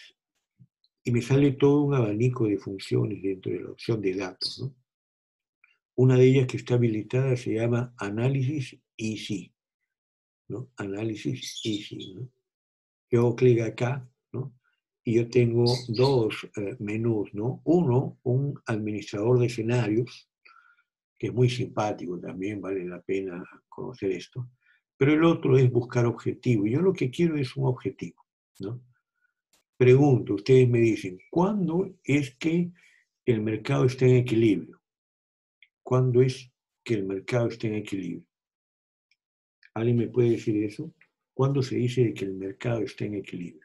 y me sale todo un abanico de funciones dentro de la opción de datos, ¿no? Una de ellas que está habilitada se llama Análisis Easy, ¿no? Análisis Easy, ¿no? Yo hago clic acá, ¿no? Y yo tengo dos menús, ¿no? Uno, un administrador de escenarios, que es muy simpático también, vale la pena conocer esto. Pero el otro es buscar objetivo. Yo lo que quiero es un objetivo, ¿no? Pregunto, ustedes me dicen, ¿cuándo es que el mercado está en equilibrio? ¿Cuándo es que el mercado está en equilibrio? ¿Alguien me puede decir eso? ¿Cuándo se dice que el mercado está en equilibrio?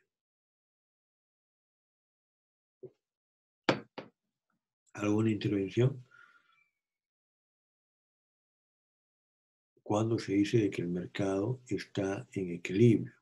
¿Alguna intervención? ¿Cuándo se dice que el mercado está en equilibrio?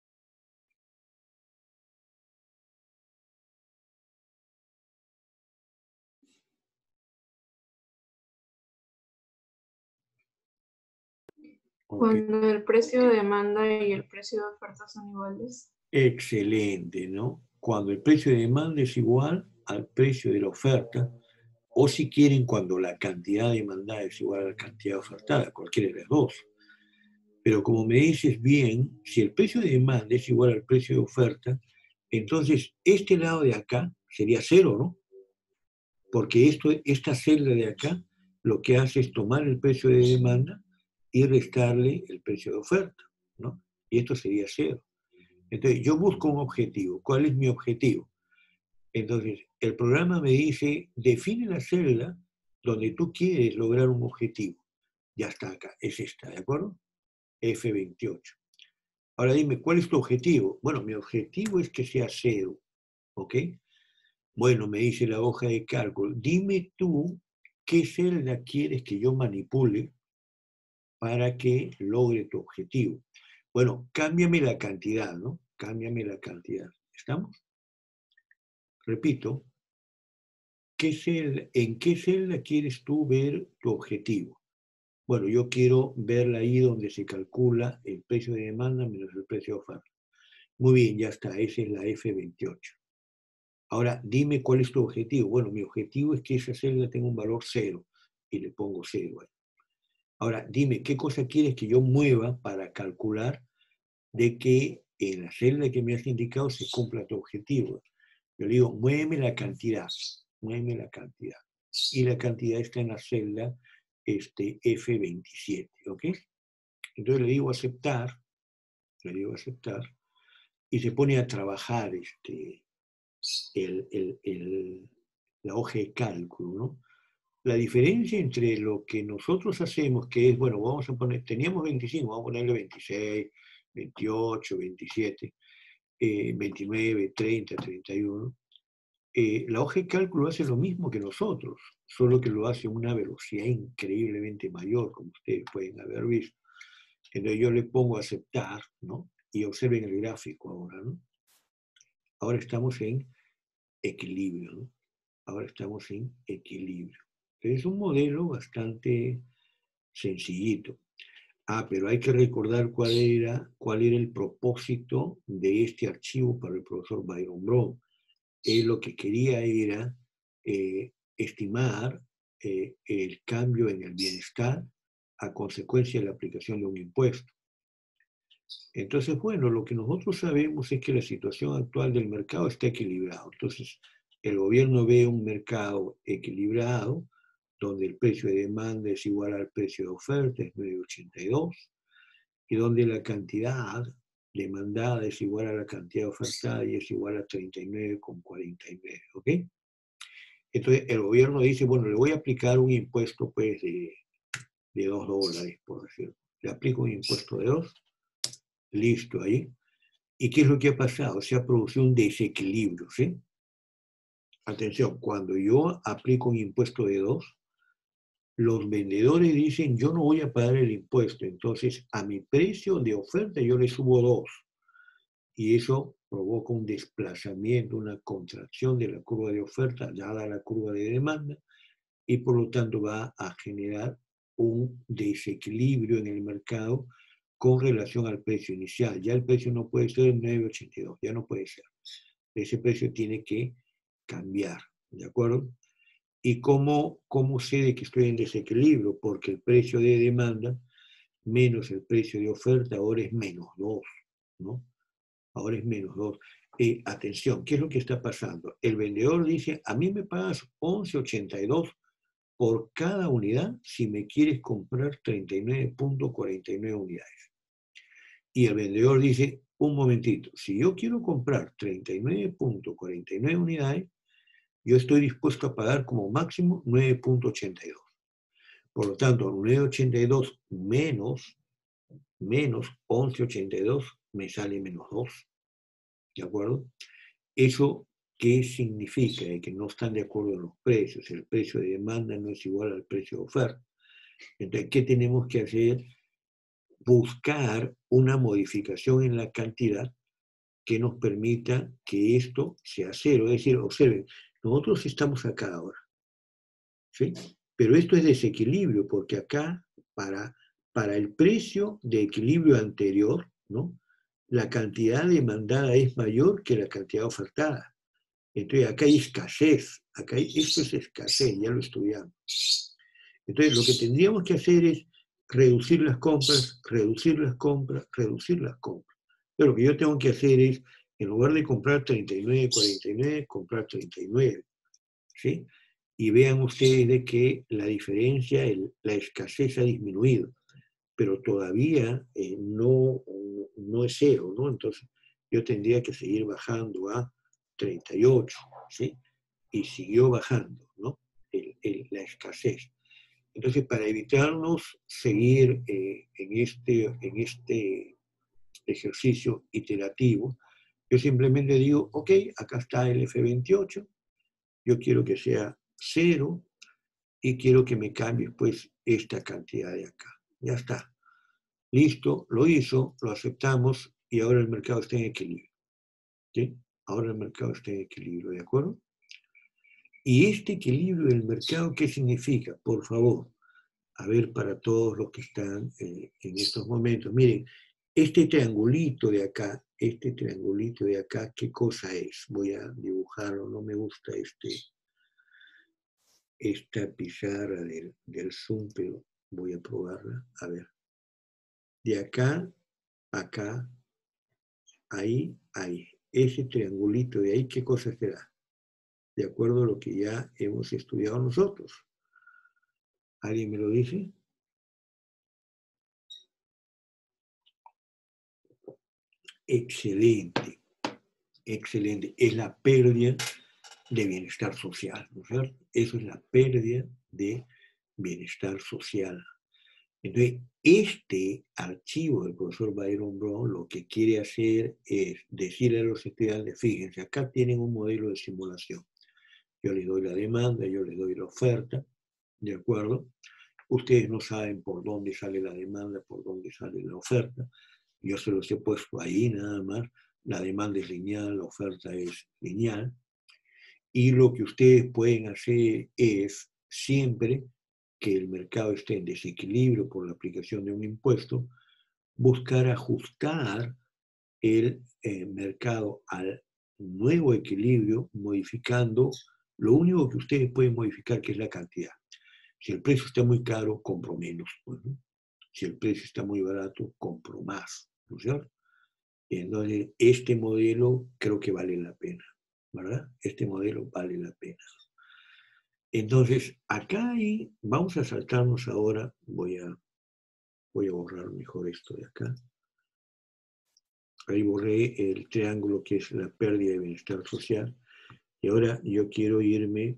Okay. Cuando el precio de demanda y el precio de oferta son iguales. Excelente, ¿no? Cuando el precio de demanda es igual al precio de la oferta, o si quieren, cuando la cantidad demandada es igual a la cantidad ofertada, cualquiera de las dos. Pero como me dices bien, si el precio de demanda es igual al precio de oferta, entonces este lado de acá sería 0, ¿no? Porque esta celda de acá lo que hace es tomar el precio de demanda y restarle el precio de oferta, ¿no? Y esto sería 0. Entonces, yo busco un objetivo. ¿Cuál es mi objetivo? Entonces, el programa me dice, define la celda donde tú quieres lograr un objetivo. Ya está acá, es esta, ¿de acuerdo? F28. Ahora dime, ¿cuál es tu objetivo? Bueno, mi objetivo es que sea 0, ¿ok? Bueno, me dice la hoja de cálculo, dime tú qué celda quieres que yo manipule para que logre tu objetivo. Bueno, cámbiame la cantidad, ¿no? Cámbiame la cantidad. ¿Estamos? Repito, ¿en qué celda quieres tú ver tu objetivo? Bueno, yo quiero verla ahí donde se calcula el precio de demanda menos el precio de oferta. Muy bien, ya está, esa es la F28. Ahora, dime cuál es tu objetivo. Bueno, mi objetivo es que esa celda tenga un valor 0 y le pongo 0 ahí. Ahora, dime, ¿qué cosa quieres que yo mueva para calcular de que en la celda que me has indicado se cumpla tu objetivo? Yo le digo, muéveme la cantidad, muéveme la cantidad. Y la cantidad está en la celda F27, ¿ok? Entonces le digo aceptar, y se pone a trabajar la hoja de cálculo, ¿no? La diferencia entre lo que nosotros hacemos, que es, bueno, vamos a poner, teníamos 25, vamos a ponerle 26, 28, 27, 29, 30, 31. La hoja de cálculo hace lo mismo que nosotros, solo que lo hace a una velocidad increíblemente mayor, como ustedes pueden haber visto. Entonces yo le pongo a aceptar, ¿no? Y observen el gráfico ahora, ¿no? Ahora estamos en equilibrio, ¿no? Ahora estamos en equilibrio. Es un modelo bastante sencillito. Pero hay que recordar cuál era el propósito de este archivo para el profesor Byron Brown. Él lo que quería era estimar el cambio en el bienestar a consecuencia de la aplicación de un impuesto. Entonces, bueno, lo que nosotros sabemos es que la situación actual del mercado está equilibrado. Entonces, el gobierno ve un mercado equilibrado, donde el precio de demanda es igual al precio de oferta, es 9,82, y donde la cantidad demandada es igual a la cantidad ofertada y es igual a 39,49, ¿ok? Entonces, el gobierno dice, bueno, le voy a aplicar un impuesto, pues, de $2, por decirlo. Le aplico un impuesto de 2, listo ahí. ¿Y qué es lo que ha pasado? Se ha producido un desequilibrio, ¿sí? Atención, cuando yo aplico un impuesto de 2, los vendedores dicen, yo no voy a pagar el impuesto, entonces a mi precio de oferta yo le subo 2. Y eso provoca un desplazamiento, una contracción de la curva de oferta dada la curva de demanda, y por lo tanto va a generar un desequilibrio en el mercado con relación al precio inicial. Ya el precio no puede ser 9,82, ya no puede ser. Ese precio tiene que cambiar, ¿de acuerdo? ¿Y cómo sé de que estoy en desequilibrio? Porque el precio de demanda menos el precio de oferta ahora es menos 2, ¿no? Ahora es menos 2. Atención, ¿qué es lo que está pasando? El vendedor dice, a mí me pagas 11,82 por cada unidad si me quieres comprar 39,49 unidades. Y el vendedor dice, un momentito, si yo quiero comprar 39,49 unidades, yo estoy dispuesto a pagar como máximo 9,82. Por lo tanto, 9,82 menos 11,82 me sale menos 2. ¿De acuerdo? ¿Eso qué significa? Que no están de acuerdo en los precios. El precio de demanda no es igual al precio de oferta. Entonces, ¿qué tenemos que hacer? Buscar una modificación en la cantidad que nos permita que esto sea 0. Es decir, observen, nosotros estamos acá ahora, ¿sí? Pero esto es desequilibrio, porque acá, para el precio de equilibrio anterior, ¿no? La cantidad demandada es mayor que la cantidad ofertada. Entonces, acá hay escasez, esto es escasez, ya lo estudiamos. Entonces, lo que tendríamos que hacer es reducir las compras, reducir las compras, reducir las compras. Pero lo que yo tengo que hacer es, en lugar de comprar 39,49, comprar 39, ¿sí? Y vean ustedes de que la diferencia, la escasez ha disminuido, pero todavía no es 0, ¿no? Entonces, yo tendría que seguir bajando a 38, ¿sí? Y siguió bajando, ¿no? La escasez. Entonces, para evitarnos seguir en este ejercicio iterativo, yo simplemente digo, ok, acá está el F28, Yo quiero que sea 0 y quiero que me cambie pues esta cantidad de acá. Ya está. Listo, lo hizo, lo aceptamos y ahora el mercado está en equilibrio. ¿Sí? Ahora el mercado está en equilibrio, ¿de acuerdo? Y este equilibrio del mercado, ¿qué significa? Por favor, a ver para todos los que están en estos momentos. Miren, este triangulito de acá, ¿qué cosa es? Voy a dibujarlo, no me gusta esta pizarra del Zoom, pero voy a probarla. A ver, de acá, acá, ahí, ahí. Ese triangulito de ahí, ¿qué cosa será? De acuerdo a lo que ya hemos estudiado nosotros. ¿Alguien me lo dice? Excelente, excelente. Es la pérdida de bienestar social, ¿no es cierto? Eso es la pérdida de bienestar social. Entonces, este archivo del profesor Byron Brown lo que quiere hacer es decirle a los estudiantes, fíjense, acá tienen un modelo de simulación. Yo les doy la demanda, yo les doy la oferta, ¿de acuerdo? Ustedes no saben por dónde sale la demanda, por dónde sale la oferta. Yo se los he puesto ahí nada más. La demanda es lineal, la oferta es lineal. Y lo que ustedes pueden hacer es, siempre que el mercado esté en desequilibrio por la aplicación de un impuesto, buscar ajustar el mercado al nuevo equilibrio, modificando lo único que ustedes pueden modificar, que es la cantidad. Si el precio está muy caro, compro menos. Pues, ¿no? Si el precio está muy barato, compro más. ¿No es cierto? Entonces, este modelo creo que vale la pena, ¿verdad? Este modelo vale la pena. Entonces, acá vamos a saltarnos ahora, voy a borrar mejor esto de acá. Ahí borré el triángulo que es la pérdida de bienestar social. Y ahora yo quiero irme.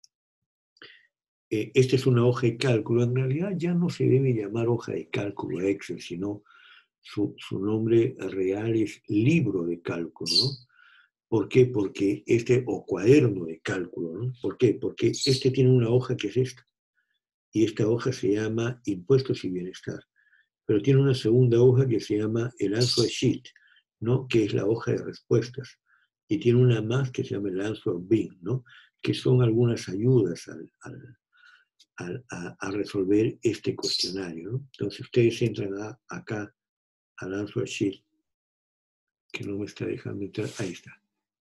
Esta es una hoja de cálculo. En realidad ya no se debe llamar hoja de cálculo Excel, sino su nombre real es libro de cálculo, ¿no? ¿Por qué? Porque o cuaderno de cálculo, ¿no? ¿Por qué? Porque este tiene una hoja que es esta. Y esta hoja se llama Impuestos y Bienestar. Pero tiene una segunda hoja que se llama el answer sheet, ¿no? Que es la hoja de respuestas. Y tiene una más que se llama el answer bean, ¿no? Que son algunas ayudas a resolver este cuestionario, ¿no? Entonces ustedes entran acá al answer sheet, que no me está dejando entrar, ahí está.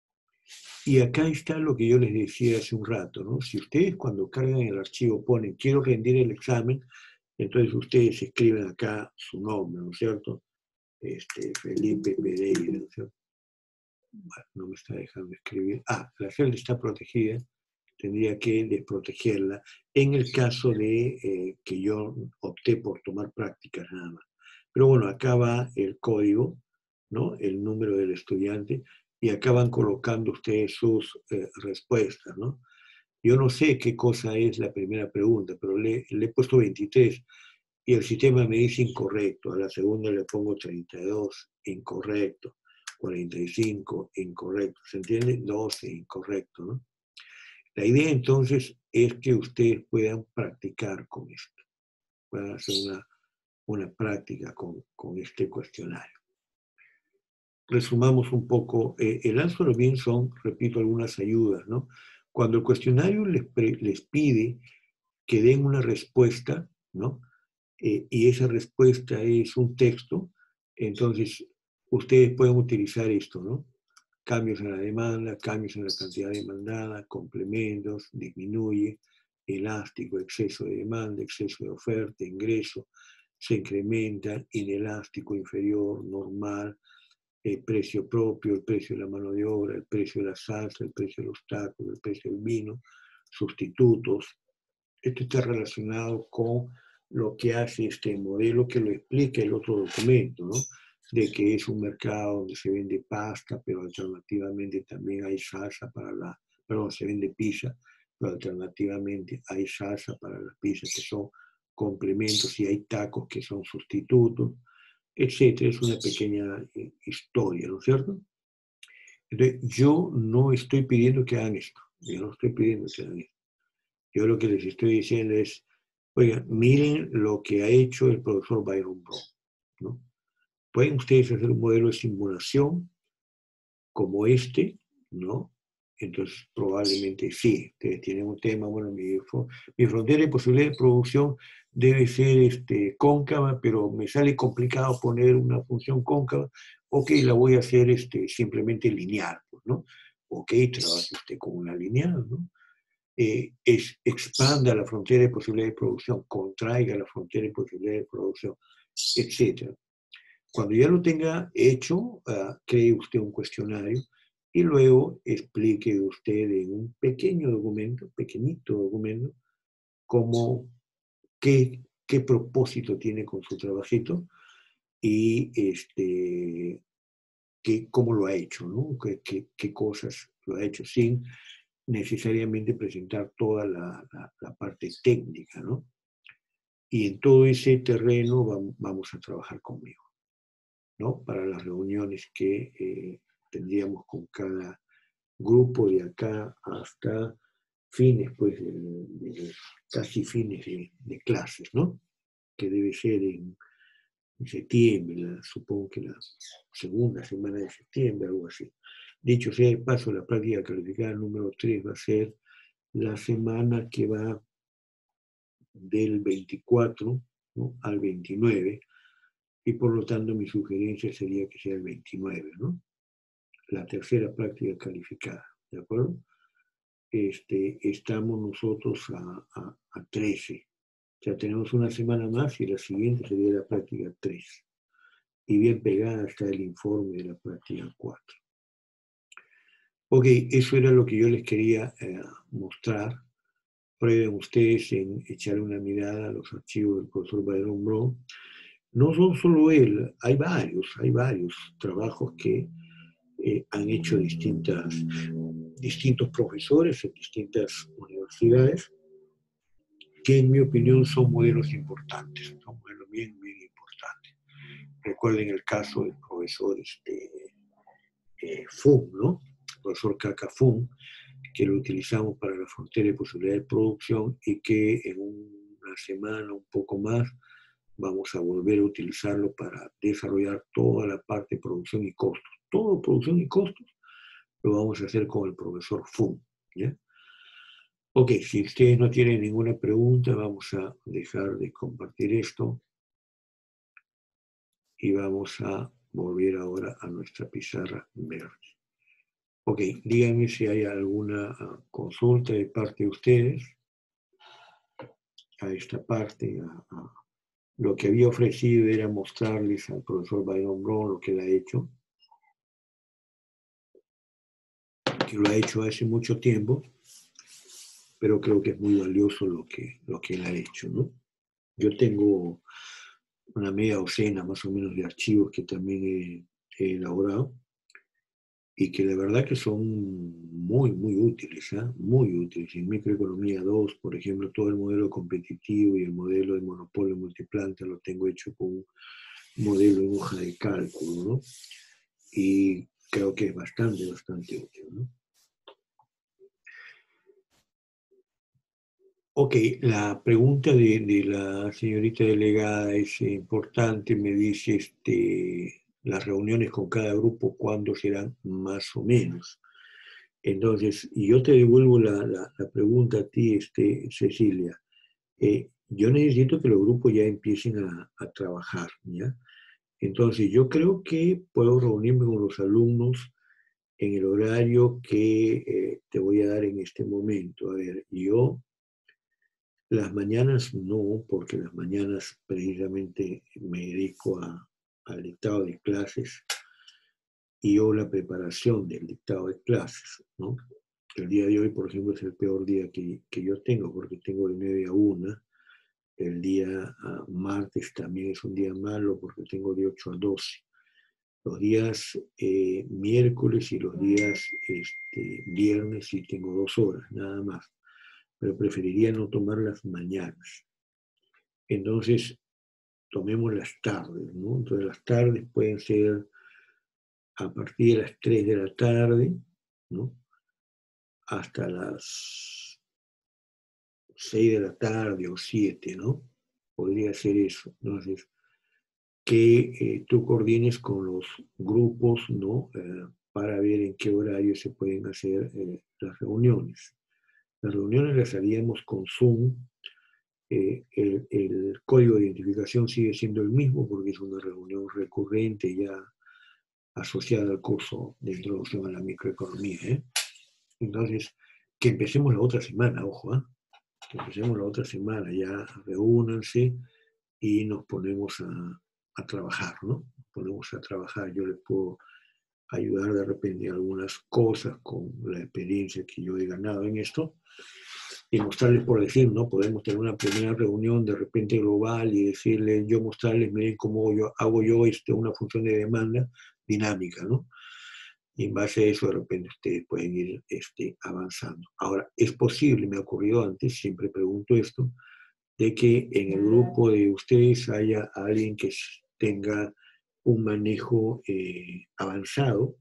Y acá está lo que yo les decía hace un rato, ¿no? Si ustedes cuando cargan el archivo ponen quiero rendir el examen, entonces ustedes escriben acá su nombre, ¿no es cierto? Felipe Pereira, ¿no es cierto? Bueno, no me está dejando escribir. La celda está protegida, tendría que desprotegerla en el caso de que yo opté por tomar prácticas nada más. Pero bueno, acá va el código, ¿no? El número del estudiante, y acá van colocando ustedes sus respuestas, ¿no? Yo no sé qué cosa es la primera pregunta, pero le he puesto 23 y el sistema me dice incorrecto. A la segunda le pongo 32, incorrecto. 45, incorrecto. ¿Se entiende? 12, incorrecto, ¿no? La idea entonces es que ustedes puedan practicar con esto, puedan hacer una práctica con este cuestionario. Resumamos un poco, el answer bean son, repito, algunas ayudas, ¿no? Cuando el cuestionario les pide que den una respuesta, ¿no? Y esa respuesta es un texto, entonces ustedes pueden utilizar esto, ¿no? Cambios en la demanda, cambios en la cantidad demandada, complementos, disminuye, elástico, exceso de demanda, exceso de oferta, ingreso, se incrementa, inelástico, inferior, normal, el precio propio, el precio de la mano de obra, el precio de la salsa, el precio de los tacos, el precio del vino, sustitutos. Esto está relacionado con lo que hace este modelo que lo explica el otro documento, ¿no? De que es un mercado donde se vende pasta, pero alternativamente también hay salsa se vende pizza, pero alternativamente hay salsa para la pizza, que son complementos, y hay tacos que son sustitutos, etcétera. Es una pequeña historia, ¿no es cierto? Entonces, yo no estoy pidiendo que hagan esto, Yo no estoy pidiendo que hagan esto. Yo lo que les estoy diciendo es, oigan, miren lo que ha hecho el profesor Byron Brown, ¿no? Pueden ustedes hacer un modelo de simulación como este, ¿no? Entonces, probablemente sí, ustedes tienen un tema, bueno, mi frontera de posibilidad de producción debe ser cóncava, pero me sale complicado poner una función cóncava, ok, la voy a hacer simplemente lineal, pues, ¿no? Ok, trabaje usted con una lineal, ¿no? Expanda la frontera de posibilidad de producción, contraiga la frontera de posibilidad de producción, etc. Cuando ya lo tenga hecho, cree usted un cuestionario y luego explique usted en un pequeño documento, pequeñito documento, qué propósito tiene con su trabajito y cómo lo ha hecho, ¿no? Qué cosas lo ha hecho sin necesariamente presentar toda la parte técnica, ¿no? Y en todo ese terreno vamos a trabajar conmigo, ¿no? Para las reuniones que tendríamos con cada grupo de acá hasta fines, pues, casi fines de clases, ¿no? Que debe ser en septiembre, supongo que la segunda semana de septiembre, algo así. Dicho sea de paso, la práctica calificada número 3 va a ser la semana que va del 24, ¿no?, al 29, y por lo tanto mi sugerencia sería que sea el 29, ¿no? La tercera práctica calificada, ¿de acuerdo? Estamos nosotros a 13. O sea, tenemos una semana más y la siguiente sería la práctica 3. Y bien pegada está el informe de la práctica 4. Ok, eso era lo que yo les quería mostrar. Prueben ustedes en echar una mirada a los archivos del profesor Byron Brown. No son solo él, hay varios trabajos que han hecho distintos profesores en distintas universidades, que en mi opinión son modelos importantes, son modelos bien, bien importantes. Recuerden el caso del profesor Fung, ¿no? El profesor Kaka Fung, que lo utilizamos para la frontera de posibilidad de producción y que en una semana, un poco más, vamos a volver a utilizarlo para desarrollar toda la parte de producción y costos. Todo producción y costos lo vamos a hacer con el profesor Fung, ¿ya? Ok, si ustedes no tienen ninguna pregunta, vamos a dejar de compartir esto y vamos a volver ahora a nuestra pizarra verde. Ok, díganme si hay alguna consulta de parte de ustedes a esta parte. Lo que había ofrecido era mostrarles al profesor Byron Brown lo que él ha hecho, que lo ha hecho hace mucho tiempo, pero creo que es muy valioso lo que él ha hecho, ¿no? Yo tengo una media docena más o menos de archivos que también he elaborado y que de verdad que son muy, muy útiles, ¿eh? Muy útiles. En Microeconomía 2, por ejemplo, todo el modelo competitivo y el modelo de monopolio multiplanta lo tengo hecho con un modelo en hoja de cálculo, ¿no? Y creo que es bastante útil, ¿no? Ok, la pregunta de la señorita delegada es importante, me dice las reuniones con cada grupo, ¿cuándo serán más o menos? Entonces, y yo te devuelvo la pregunta a ti, Cecilia. Yo necesito que los grupos ya empiecen a trabajar, ¿ya? Entonces, yo creo que puedo reunirme con los alumnos en el horario que te voy a dar en este momento. A ver, yo las mañanas no, porque las mañanas precisamente me dedico al dictado de clases y o la preparación del dictado de clases, ¿no? El día de hoy, por ejemplo, es el peor día que yo tengo, porque tengo de 9 a 1. El día martes también es un día malo, porque tengo de 8 a 12. Los días miércoles y los días viernes sí tengo 2 horas, nada más. Pero preferiría no tomar las mañanas. Entonces, tomemos las tardes, ¿no? Entonces, las tardes pueden ser a partir de las 3 de la tarde, ¿no? hasta las 6 de la tarde o 7, ¿no? Podría ser eso. Entonces, que tú coordines con los grupos, ¿no? Para ver en qué horario se pueden hacer las reuniones. Las reuniones las haríamos con Zoom. El código de identificación sigue siendo el mismo porque es una reunión recurrente ya asociada al curso de introducción a la microeconomía, ¿eh? Entonces, que empecemos la otra semana, ojo, ¿eh? Que empecemos la otra semana, ya reúnanse y nos ponemos a trabajar, ¿no? Nos ponemos a trabajar, yo les puedo ayudar de repente en algunas cosas con la experiencia que yo he ganado en esto y mostrarles por decir, ¿no? Podemos tener una primera reunión de repente global y decirles, yo mostrarles, miren cómo yo hago una función de demanda dinámica, ¿no? Y en base a eso de repente ustedes pueden ir avanzando. Ahora, es posible, me ha ocurrido antes, siempre pregunto esto, de que en el grupo de ustedes haya alguien que tenga un manejo avanzado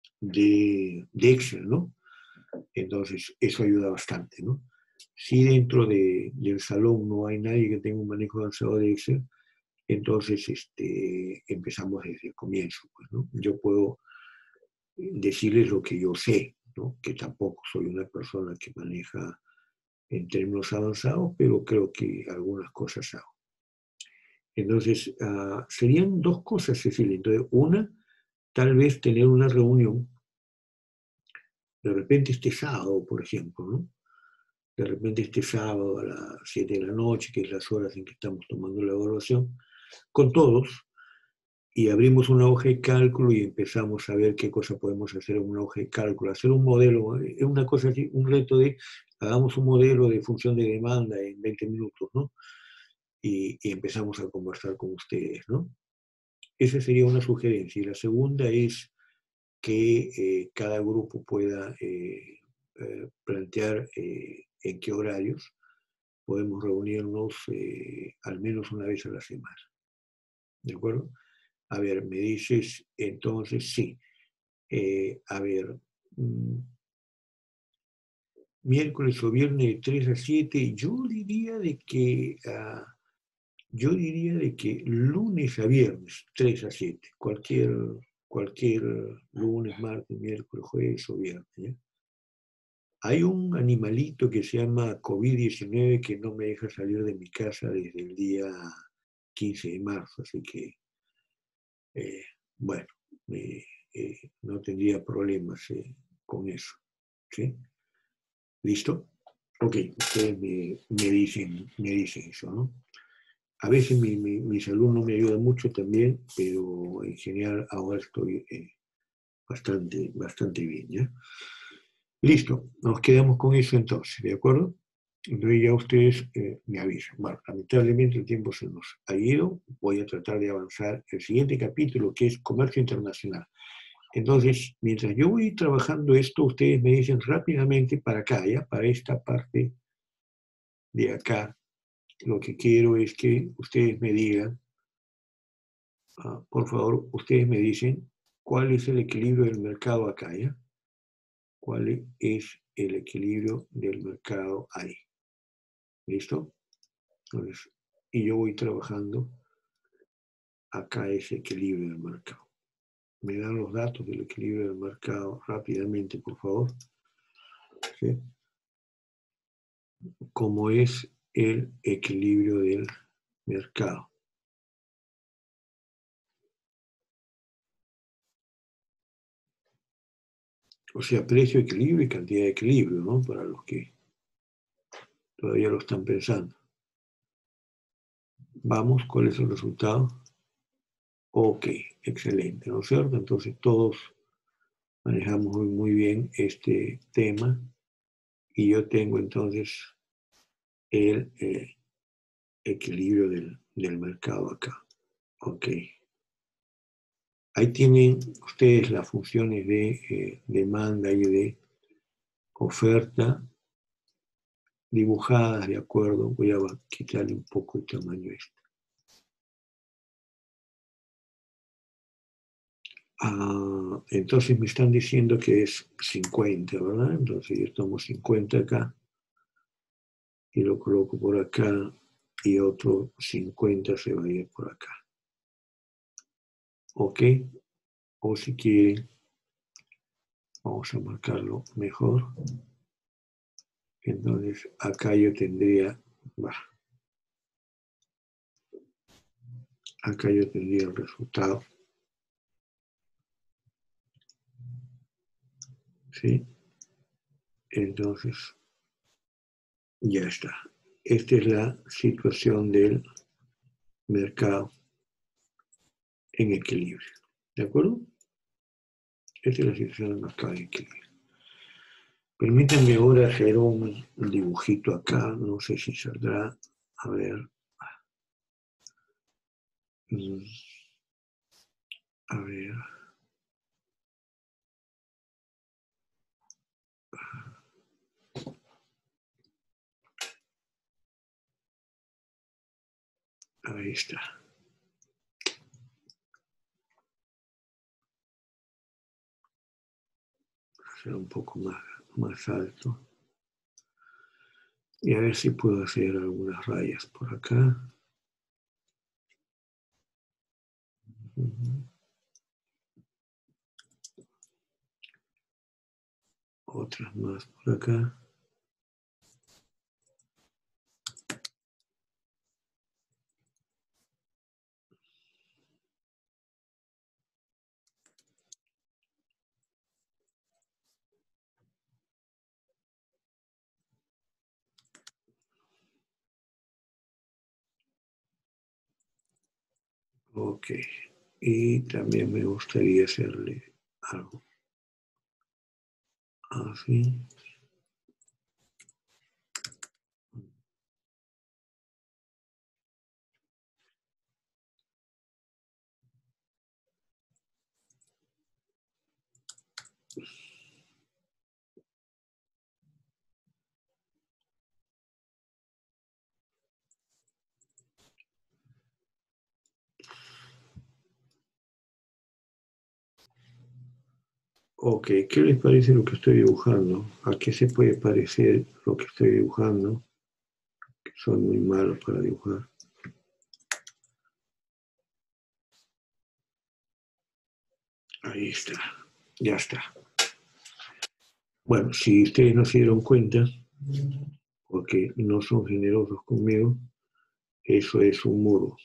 de Excel, ¿no? Entonces, eso ayuda bastante, ¿no? Si dentro del salón no hay nadie que tenga un manejo avanzado de Excel, entonces empezamos desde el comienzo, pues, ¿no? Yo puedo decirles lo que yo sé, ¿no? Que tampoco soy una persona que maneja en términos avanzados, pero creo que algunas cosas hago. Entonces, serían dos cosas, Cecilia. Entonces, una, tal vez tener una reunión, de repente este sábado, por ejemplo, ¿no? De repente este sábado a las 7 de la noche, que es las horas en que estamos tomando la evaluación, con todos, y abrimos una hoja de cálculo y empezamos a ver qué cosa podemos hacer en una hoja de cálculo. Hacer un modelo, es una cosa así, un reto de, hagamos un modelo de función de demanda en 20 minutos, ¿no? Y empezamos a conversar con ustedes, ¿no? Esa sería una sugerencia. Y la segunda es que cada grupo pueda plantear en qué horarios podemos reunirnos al menos una vez a la semana. ¿De acuerdo? A ver, me dices, entonces sí. A ver, miércoles o viernes de 3 a 7, yo diría de que lunes a viernes, 3 a 7, cualquier lunes, martes, miércoles, jueves o viernes, ¿ya? Hay un animalito que se llama COVID-19 que no me deja salir de mi casa desde el día 15 de marzo, así que, bueno, no tendría problemas con eso, ¿sí? ¿Listo? Ok, ustedes me dicen eso, ¿no? A veces mis alumnos me ayudan mucho también, pero en general ahora estoy bastante bien, ¿ya? Listo, nos quedamos con eso entonces, ¿de acuerdo? Entonces ya ustedes me avisan. Bueno, lamentablemente el tiempo se nos ha ido, voy a tratar de avanzar el siguiente capítulo, que es comercio internacional. Entonces, mientras yo voy trabajando esto, ustedes me dicen rápidamente para acá, ¿ya? Para esta parte de acá, lo que quiero es que ustedes me digan, por favor, ustedes me dicen cuál es el equilibrio del mercado acá, ¿ya? ¿Cuál es el equilibrio del mercado ahí? ¿Listo? Entonces, y yo voy trabajando acá ese equilibrio del mercado. Me dan los datos del equilibrio del mercado rápidamente, por favor. ¿Sí? ¿Cómo es el equilibrio del mercado? O sea, precio, equilibrio y cantidad de equilibrio, ¿no? Para los que todavía lo están pensando. Vamos, ¿cuál es el resultado? Ok, excelente, ¿no es cierto? Entonces todos manejamos muy bien este tema y yo tengo entonces el equilibrio del mercado acá. Ok. Ahí tienen ustedes las funciones de demanda y de oferta dibujadas, de acuerdo. Voy a quitarle un poco el tamaño este. Entonces me están diciendo que es 50, ¿verdad? Entonces yo tomo 50 acá y lo coloco por acá y otro 50 se va a ir por acá. ¿Ok? O si quieren, vamos a marcarlo mejor. Entonces acá yo tendría, acá yo tendría el resultado. ¿Sí? Entonces, ya está. Esta es la situación del mercado en equilibrio. ¿De acuerdo? Esta es la situación del mercado en equilibrio. Permítanme ahora hacer un dibujito acá. No sé si saldrá. A ver. A ver. Ahí está. Hacer un poco más alto. Y a ver si puedo hacer algunas rayas por acá. Otras más por acá. Ok. Y también me gustaría hacerle algo así. Ok, ¿qué les parece lo que estoy dibujando? ¿A qué se puede parecer lo que estoy dibujando? Que soy muy malo para dibujar. Ahí está, ya está. Bueno, si ustedes no se dieron cuenta, porque no son generosos conmigo, eso es un muro.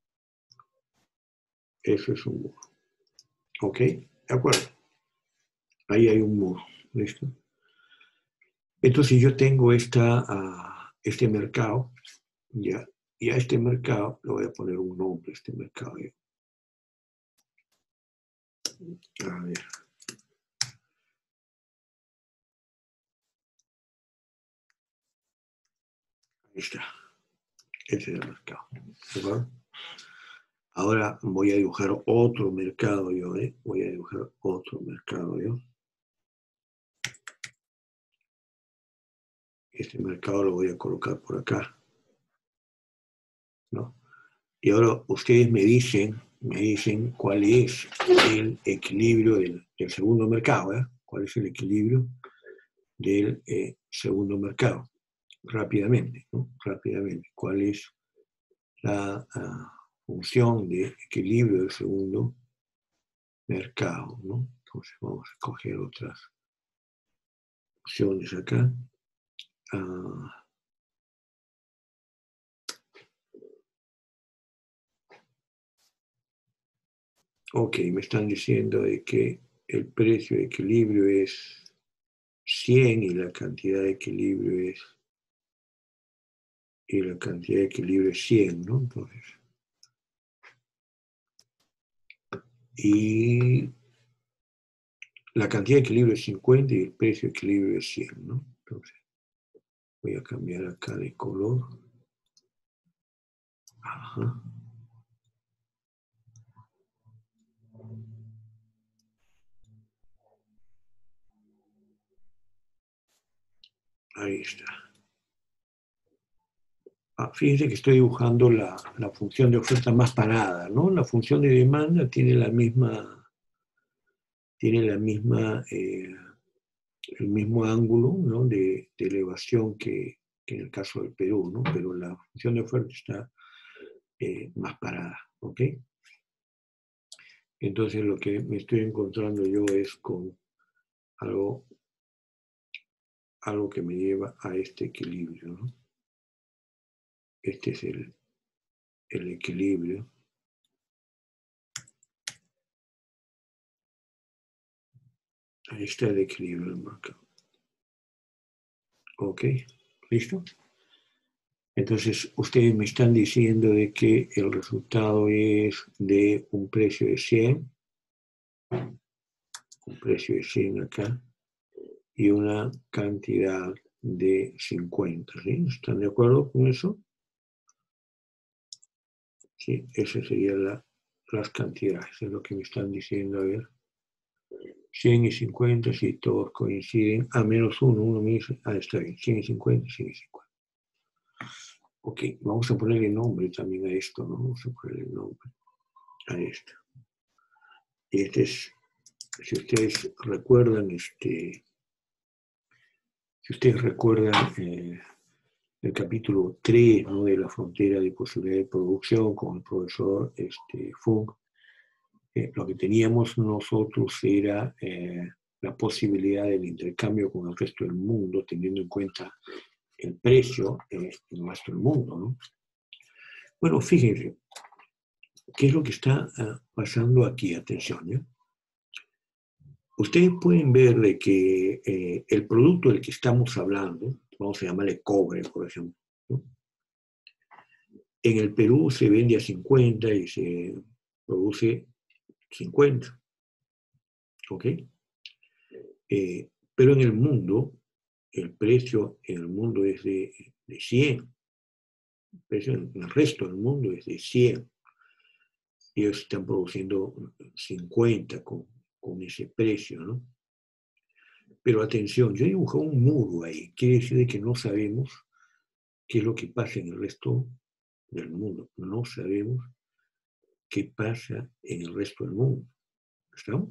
Eso es un muro. ¿Ok? De acuerdo. Ahí hay un muro. ¿Listo? Entonces yo tengo este mercado, ya, y a este mercado le voy a poner un nombre, este mercado. A ver. Ahí está. Ese es el mercado. ¿De acuerdo? Ahora voy a dibujar otro mercado yo, ¿eh? Voy a dibujar otro mercado yo. Este mercado lo voy a colocar por acá, ¿no? Y ahora ustedes me dicen cuál es el equilibrio del segundo mercado, ¿eh? ¿Cuál es el equilibrio del segundo mercado? Rápidamente, ¿no? Rápidamente. ¿Cuál es la función de equilibrio del segundo mercado, ¿no? Entonces vamos a coger otras opciones acá. Ok, me están diciendo de que el precio de equilibrio es 100 y la cantidad de equilibrio es 100, ¿no? Entonces, y la cantidad de equilibrio es 50 y el precio de equilibrio es 100, ¿no? Entonces, voy a cambiar acá de color. Ajá. Ahí está. Fíjense que estoy dibujando la función de oferta más parada, ¿no? La función de demanda tiene la misma tiene la misma, el mismo ángulo, ¿no?, de elevación que en el caso del Perú, ¿no? Pero la función de oferta está más parada, ¿ok? Entonces lo que me estoy encontrando yo es con algo que me lleva a este equilibrio, ¿no? Este es el equilibrio. Ahí está el equilibrio del mercado. ¿Ok? ¿Listo? Entonces, ustedes me están diciendo de que el resultado es de un precio de 100, un precio de 100 acá, y una cantidad de 50, ¿sí? ¿Están de acuerdo con eso? Sí, esas serían las cantidades, es lo que me están diciendo, a ver. 100 y 50, si todos coinciden, a menos uno me dice, está bien, 100 y 50, 100 y 50. Ok, vamos a ponerle nombre también a esto, ¿no? Vamos a ponerle nombre a esto. Y este es, si ustedes recuerdan, si ustedes recuerdan el capítulo 3, ¿no?, de la frontera de posibilidad de producción con el profesor Funk, lo que teníamos nosotros era la posibilidad del intercambio con el resto del mundo, teniendo en cuenta el precio en el resto del mundo, ¿no? Bueno, fíjense, ¿qué es lo que está pasando aquí? Atención, ¿ya? Ustedes pueden ver de que el producto del que estamos hablando, vamos a llamarle cobre, por ejemplo, ¿no?, en el Perú se vende a 50 y se produce 50, ¿ok? Pero en el mundo, el precio en el mundo es de 100. El precio en el resto del mundo es de 100. Ellos están produciendo 50 con ese precio, ¿no? Pero atención, yo he dibujado un muro ahí. Quiere decir que no sabemos qué es lo que pasa en el resto del mundo. No sabemos qué pasa en el resto del mundo. ¿Estamos?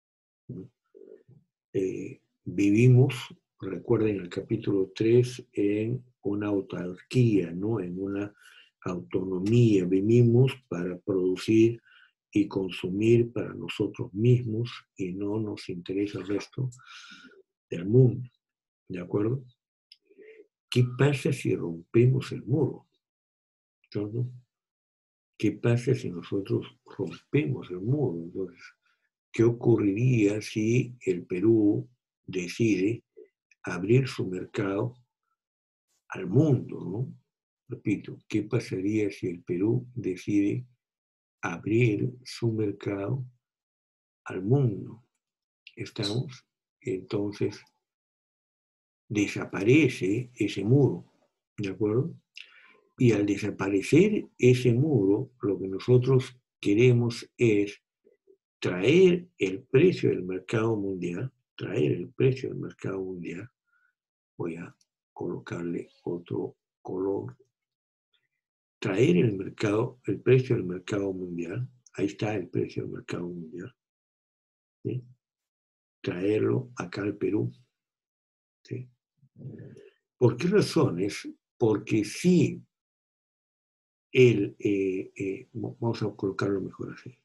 Vivimos, recuerden el capítulo 3, en una autarquía, ¿no?, en una autonomía. Vivimos para producir y consumir para nosotros mismos y no nos interesa el resto del mundo. ¿De acuerdo? ¿Qué pasa si rompemos el muro? ¿No? ¿Qué pasa si nosotros rompemos el muro? Entonces, ¿qué ocurriría si el Perú decide abrir su mercado al mundo, ¿no? Repito, ¿qué pasaría si el Perú decide abrir su mercado al mundo? ¿Estamos? Entonces, desaparece ese muro, ¿de acuerdo? Y al desaparecer ese muro, lo que nosotros queremos es traer el precio del mercado mundial, voy a colocarle otro color, traer el precio del mercado mundial, ahí está el precio del mercado mundial, ¿sí?, traerlo acá al Perú, ¿sí? ¿Por qué razones? Porque si vamos a colocarlo mejor así,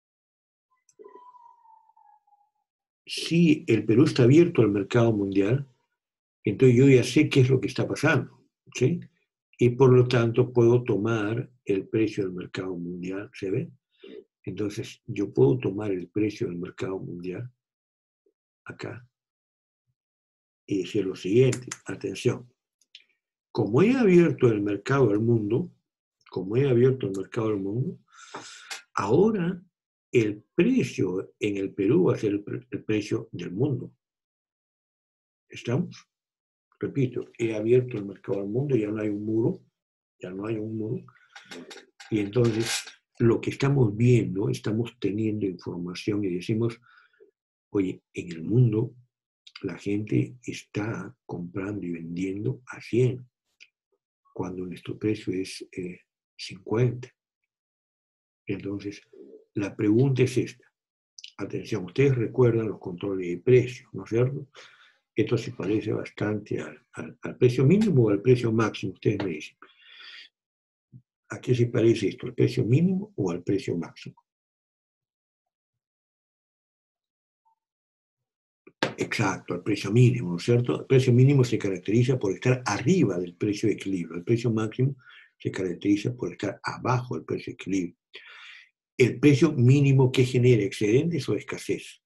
si el Perú está abierto al mercado mundial, entonces yo ya sé qué es lo que está pasando, ¿sí? Y por lo tanto puedo tomar el precio del mercado mundial, ¿se ve? Entonces yo puedo tomar el precio del mercado mundial acá y decir lo siguiente, atención, como he abierto el mercado al mundo, ahora el precio en el Perú va a ser el precio del mundo. ¿Estamos? Repito, he abierto el mercado al mundo, ya no hay un muro, y entonces lo que estamos viendo, estamos teniendo información y decimos, oye, en el mundo la gente está comprando y vendiendo a 100, cuando nuestro precio es 50. Entonces, la pregunta es esta, Atención, ustedes recuerdan los controles de precios, ¿no es cierto? Esto se parece bastante al precio mínimo o al precio máximo, ustedes me dicen. ¿A qué se parece esto? ¿Al precio mínimo o al precio máximo? Exacto, al precio mínimo, ¿no es cierto? El precio mínimo se caracteriza por estar arriba del precio de equilibrio. El precio máximo se caracteriza por estar abajo del precio de equilibrio. El precio mínimo que genera excedentes o escasez.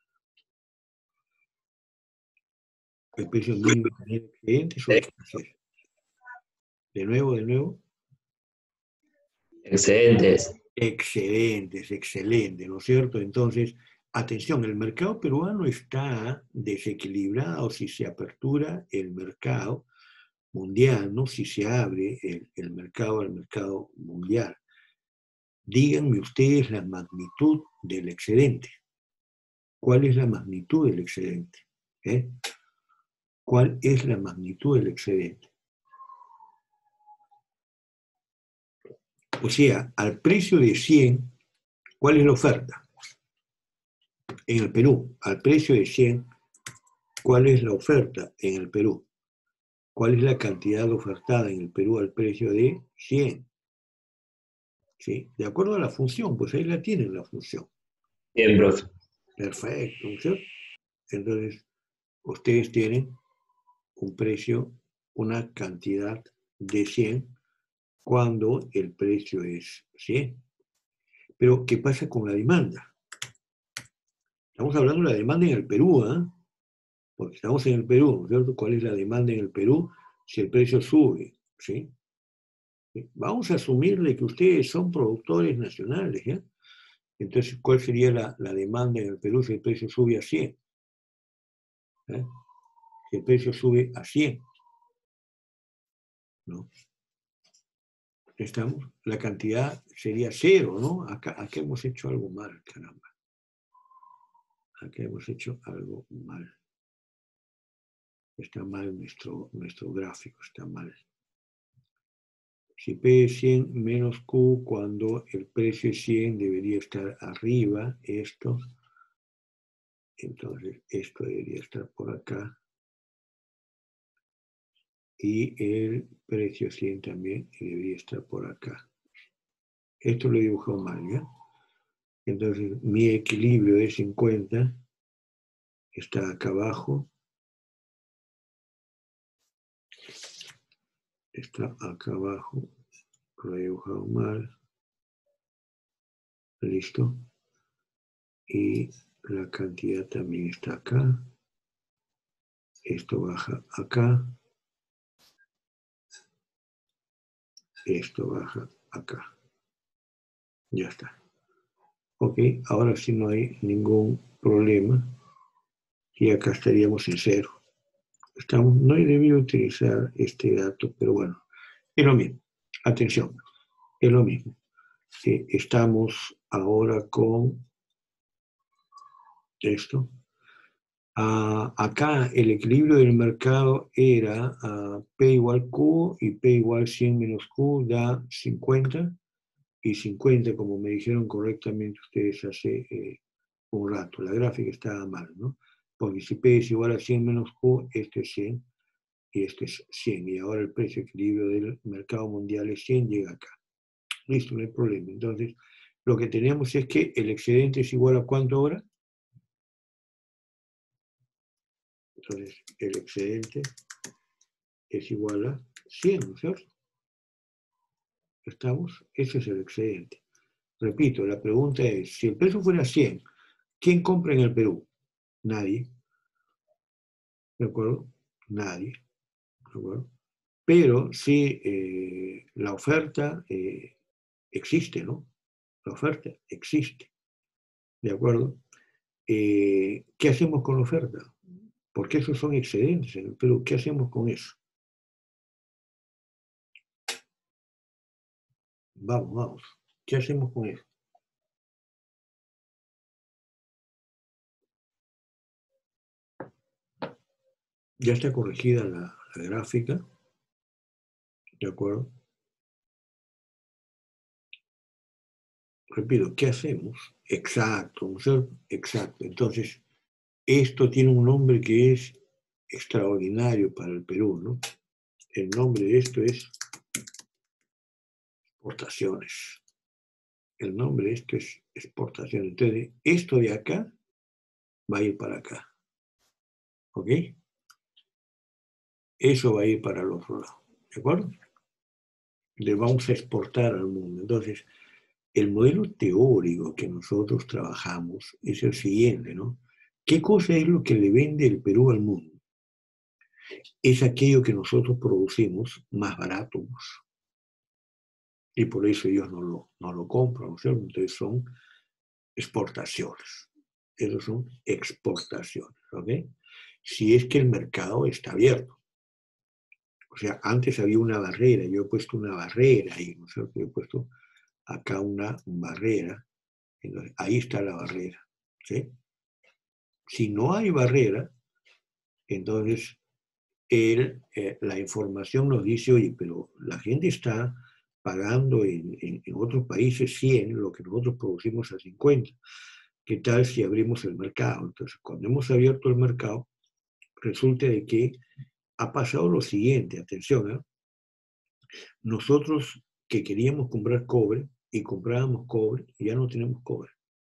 El precio mínimo que genera excedentes o escasez. De nuevo. Excedentes. Excedentes, excelente, ¿no es cierto? Entonces, atención, el mercado peruano está desequilibrado si se apertura el mercado mundial, ¿no? Si se abre el mercado al mercado mundial. Díganme ustedes la magnitud del excedente. ¿Cuál es la magnitud del excedente? ¿Cuál es la magnitud del excedente? O sea, al precio de 100, ¿cuál es la oferta? En el Perú, al precio de 100, ¿cuál es la oferta en el Perú? ¿Cuál es la cantidad ofertada en el Perú al precio de 100? ¿Sí? De acuerdo a la función, pues ahí la tienen la función. Bien, profe. Perfecto, ¿sí? Entonces, ustedes tienen un precio, una cantidad de 100 cuando el precio es 100. Pero, ¿qué pasa con la demanda? Estamos hablando de la demanda en el Perú, ¿eh? Porque estamos en el Perú, ¿cierto? ¿Cuál es la demanda en el Perú si el precio sube? ¿Sí? Vamos a asumirle que ustedes son productores nacionales, ¿ya? Entonces, ¿cuál sería la demanda en el Perú si el precio sube a 100? Si el precio sube a 100, ¿no? Estamos, la cantidad sería 0, ¿no? Acá hemos hecho algo mal, caramba. Acá hemos hecho algo mal. Está mal nuestro gráfico, está mal. Si P es 100 menos Q, cuando el precio es 100, debería estar arriba esto. Entonces, esto debería estar por acá. Y el precio 100 también debería estar por acá. Esto lo he dibujado mal, ¿ya? Entonces, mi equilibrio de 50 está acá abajo. Está acá abajo. Lo he dibujado mal. Listo. Y la cantidad también está acá. Esto baja acá. Esto baja acá. Ya está. Ok, ahora sí no hay ningún problema. Y acá estaríamos en 0. No he debido utilizar este dato, pero bueno, es lo mismo. Atención, es lo mismo. Estamos ahora con esto. Acá el equilibrio del mercado era P igual Q y P igual 100 menos Q da 50. Y 50, como me dijeron correctamente ustedes hace un rato. La gráfica estaba mal, ¿no? Porque si P es igual a 100 menos Q, este es 100 y este es 100. Y ahora el precio de equilibrio del mercado mundial es 100, llega acá. Listo, no hay problema. Entonces, lo que tenemos es que el excedente es igual a ¿cuánto ahora? Entonces, el excedente es igual a 100, ¿no es cierto? ¿Estamos? Ese es el excedente. Repito, la pregunta es, si el precio fuera 100, ¿quién compra en el Perú? Nadie. ¿De acuerdo? Nadie. ¿De acuerdo? Pero sí, la oferta existe, ¿no? La oferta existe. ¿De acuerdo? ¿Qué hacemos con la oferta? Porque esos son excedentes en el Perú. ¿Qué hacemos con eso? Vamos. ¿Qué hacemos con eso? Ya está corregida la gráfica. ¿De acuerdo? Repito, ¿qué hacemos? Exacto, ¿no es cierto? Exacto. Entonces, esto tiene un nombre que es extraordinario para el Perú, ¿no? El nombre de esto es exportaciones. El nombre de esto es exportaciones. Entonces, esto de acá va a ir para acá. ¿Ok? Eso va a ir para el otro lado. ¿De acuerdo? Le vamos a exportar al mundo. Entonces, el modelo teórico que nosotros trabajamos es el siguiente, ¿no? ¿Qué cosa es lo que le vende el Perú al mundo? Es aquello que nosotros producimos más barato. Y por eso ellos no lo compran, ¿no es cierto? Entonces son exportaciones. Esos son exportaciones, ¿ok? Si es que el mercado está abierto. O sea, antes había una barrera, yo he puesto una barrera ahí, ¿no es cierto? Yo he puesto acá una barrera, entonces ahí está la barrera, ¿sí? Si no hay barrera, entonces la información nos dice, oye, pero la gente está pagando en otros países 100 lo que nosotros producimos a 50. ¿Qué tal si abrimos el mercado? Entonces, cuando hemos abierto el mercado, resulta de que ha pasado lo siguiente, atención, ¿eh? Nosotros que queríamos comprar cobre y comprábamos cobre, ya no tenemos cobre.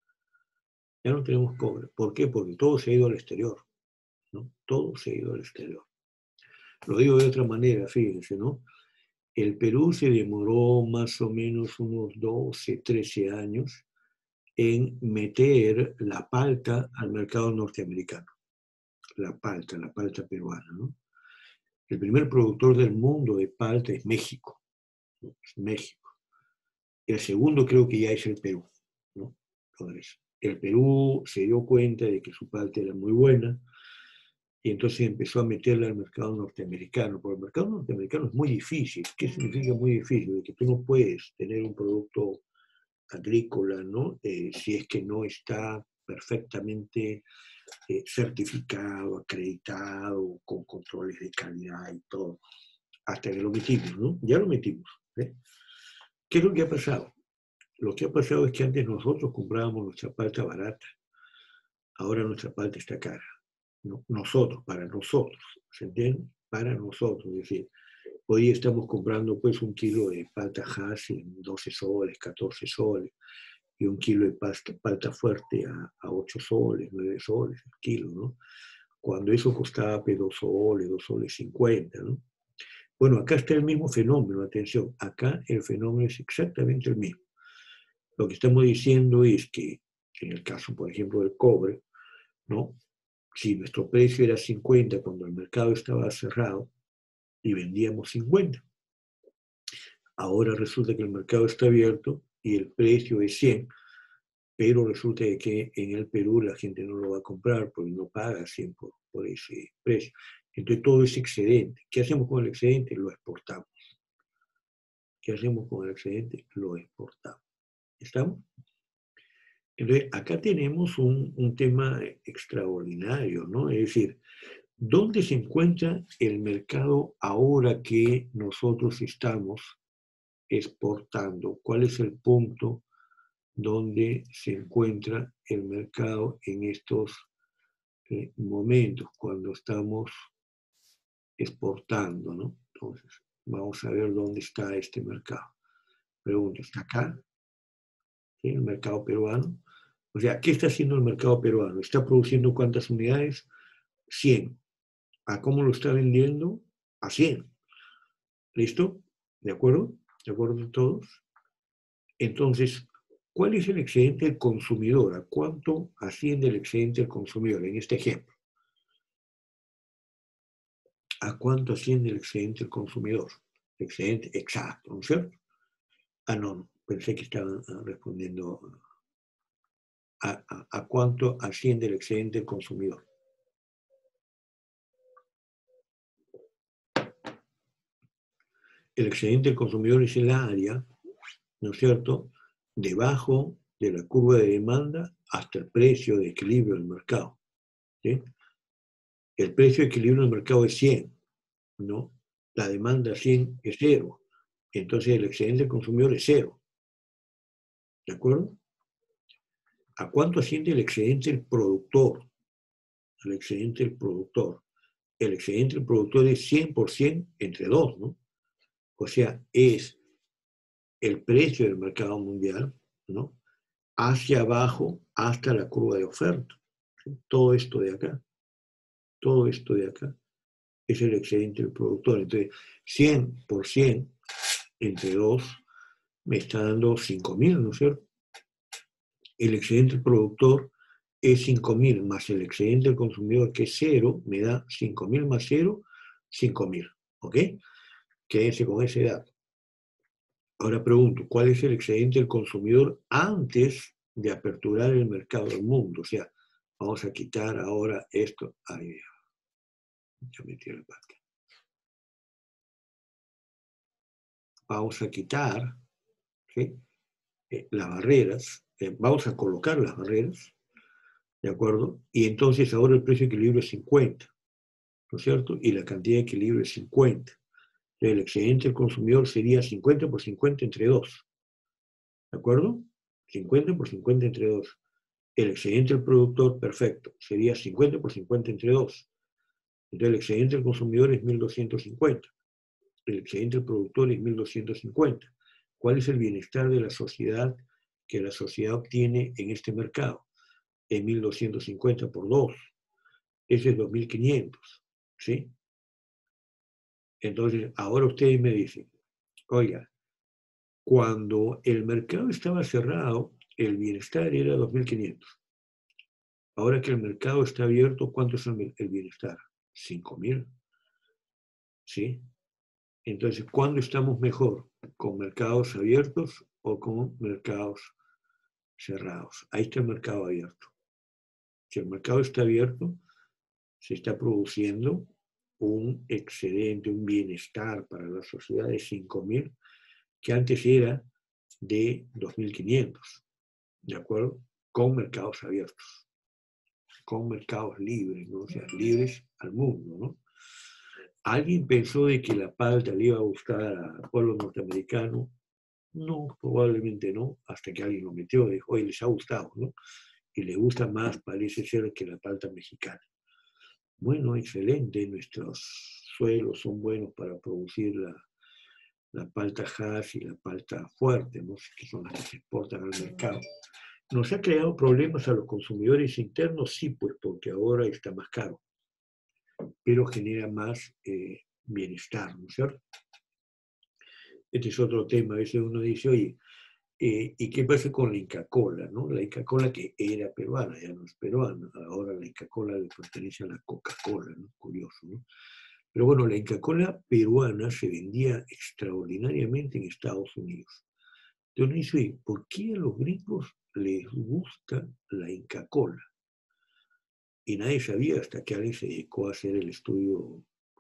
Ya no tenemos cobre. ¿Por qué? Porque todo se ha ido al exterior, ¿no? Todo se ha ido al exterior. Lo digo de otra manera, fíjense, ¿no? El Perú se demoró más o menos unos 12, 13 años en meter la palta al mercado norteamericano. La palta peruana, ¿no? El primer productor del mundo de palta es México, ¿no? Es México. El segundo creo que ya es el Perú, ¿no? Entonces, el Perú se dio cuenta de que su palta era muy buena y entonces empezó a meterla al mercado norteamericano. Porque el mercado norteamericano es muy difícil. ¿Qué significa muy difícil? De que tú no puedes tener un producto agrícola, ¿no? Si es que no está perfectamente certificado, acreditado, con controles de calidad y todo. Hasta que lo metimos, ¿no? Ya lo metimos. ¿Eh? ¿Qué es lo que ha pasado? Lo que ha pasado es que antes nosotros comprábamos nuestra palta barata, ahora nuestra palta está cara. ¿No? Nosotros, para nosotros, ¿se entiende? Para nosotros, es decir, hoy estamos comprando pues un kilo de palta Hass en 12 soles, 14 soles, y un kilo de palta fuerte a 8 soles, 9 soles el kilo, ¿no? Cuando eso costaba 2 soles 50, ¿no? Bueno, acá está el mismo fenómeno, atención, acá el fenómeno es exactamente el mismo. Lo que estamos diciendo es que en el caso, por ejemplo, del cobre, ¿no? Si nuestro precio era 50 cuando el mercado estaba cerrado y vendíamos 50, ahora resulta que el mercado está abierto y el precio es 100, pero resulta que en el Perú la gente no lo va a comprar porque no paga 100 por ese precio. Entonces todo es excedente. ¿Qué hacemos con el excedente? Lo exportamos. ¿Qué hacemos con el excedente? Lo exportamos. ¿Estamos? Entonces, acá tenemos un tema extraordinario, ¿no? Es decir, ¿dónde se encuentra el mercado ahora que nosotros estamos exportando? ¿Cuál es el punto donde se encuentra el mercado en estos momentos, cuando estamos exportando, ¿no? Entonces, vamos a ver dónde está este mercado. Pregunto, ¿está acá? ¿Sí? El mercado peruano. O sea, ¿qué está haciendo el mercado peruano? ¿Está produciendo cuántas unidades? 100. ¿A cómo lo está vendiendo? A 100. ¿Listo? ¿De acuerdo? ¿De acuerdo todos? Entonces, ¿cuál es el excedente del consumidor? ¿A cuánto asciende el excedente del consumidor en este ejemplo? ¿A cuánto asciende el excedente del consumidor? Excedente exacto, ¿no es cierto? Ah, no, pensé que estaban respondiendo a cuánto asciende el excedente del consumidor. El excedente del consumidor es el área, ¿no es cierto?, debajo de la curva de demanda hasta el precio de equilibrio del mercado. ¿Sí? El precio de equilibrio del mercado es 100, ¿no? La demanda 100 es 0. Entonces el excedente del consumidor es 0. ¿De acuerdo? ¿A cuánto asciende el excedente del productor? El excedente del productor. El excedente del productor es 100% entre 2, ¿no? O sea, es el precio del mercado mundial, ¿no? Hacia abajo hasta la curva de oferta. ¿Sí? Todo esto de acá es el excedente del productor. Entonces, 100% entre 2 me está dando 5.000, ¿no es cierto? El excedente del productor es 5.000 más el excedente del consumidor, que es 0, me da 5.000 más 0, 5.000. ¿Ok? Quédense con ese dato. Ahora pregunto, ¿cuál es el excedente del consumidor antes de aperturar el mercado del mundo? O sea, vamos a quitar ahora esto. Ahí, ya metí la pata. Vamos a quitar, ¿sí? Las barreras, vamos a colocar las barreras, ¿de acuerdo? Y entonces ahora el precio de equilibrio es 50, ¿no es cierto? Y la cantidad de equilibrio es 50. Entonces el excedente del consumidor sería 50 por 50 entre 2, ¿de acuerdo? 50 por 50 entre 2. El excedente del productor, perfecto, sería 50 por 50 entre 2. Entonces el excedente del consumidor es 1.250. El excedente del productor es 1.250. ¿Cuál es el bienestar de la sociedad que la sociedad obtiene en este mercado? Es 1.250 por 2. Ese es 2.500. ¿Sí? Entonces, ahora ustedes me dicen, oiga, cuando el mercado estaba cerrado, el bienestar era 2.500. Ahora que el mercado está abierto, ¿cuánto es el bienestar? 5.000. ¿Sí? Entonces, ¿cuándo estamos mejor? ¿Con mercados abiertos o con mercados cerrados? Ahí está el mercado abierto. Si el mercado está abierto, se está produciendo un excedente, un bienestar para la sociedad de 5.000, que antes era de 2.500, ¿de acuerdo? Con mercados abiertos, con mercados libres, ¿no? O sea, libres al mundo, ¿no? ¿Alguien pensó de que la palta le iba a gustar al pueblo norteamericano? No, probablemente no, hasta que alguien lo metió, dijo, oye, les ha gustado, ¿no? Y les gusta más, parece ser, que la palta mexicana. Bueno, excelente, nuestros suelos son buenos para producir la palta hash y la palta fuerte, ¿no? Que son las que se exportan al mercado. ¿Nos ha creado problemas a los consumidores internos? Sí, pues porque ahora está más caro, pero genera más bienestar, ¿no es cierto? Este es otro tema. A veces uno dice, oye, ¿y qué pasa con la Inca Kola? ¿No? La Inca Kola, que era peruana, ya no es peruana, ahora la Inca Kola le pertenece a la Coca-Cola, ¿no? Curioso, ¿no? Pero bueno, la Inca Kola peruana se vendía extraordinariamente en Estados Unidos. Entonces dice, ¿por qué a los gringos les gusta la Inca Kola? Y nadie sabía hasta que alguien se dedicó a hacer el estudio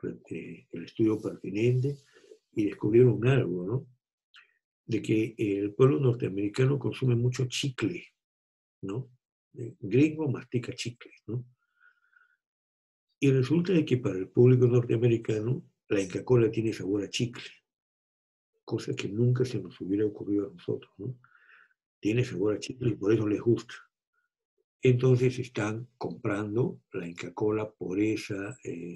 pertinente y descubrieron algo, ¿no? De que el pueblo norteamericano consume mucho chicle, ¿no? El gringo mastica chicle, ¿no? Y resulta de que para el público norteamericano la Inca Kola tiene sabor a chicle, cosa que nunca se nos hubiera ocurrido a nosotros, ¿no? Tiene sabor a chicle y por eso les gusta. Entonces están comprando la Inca Kola por esa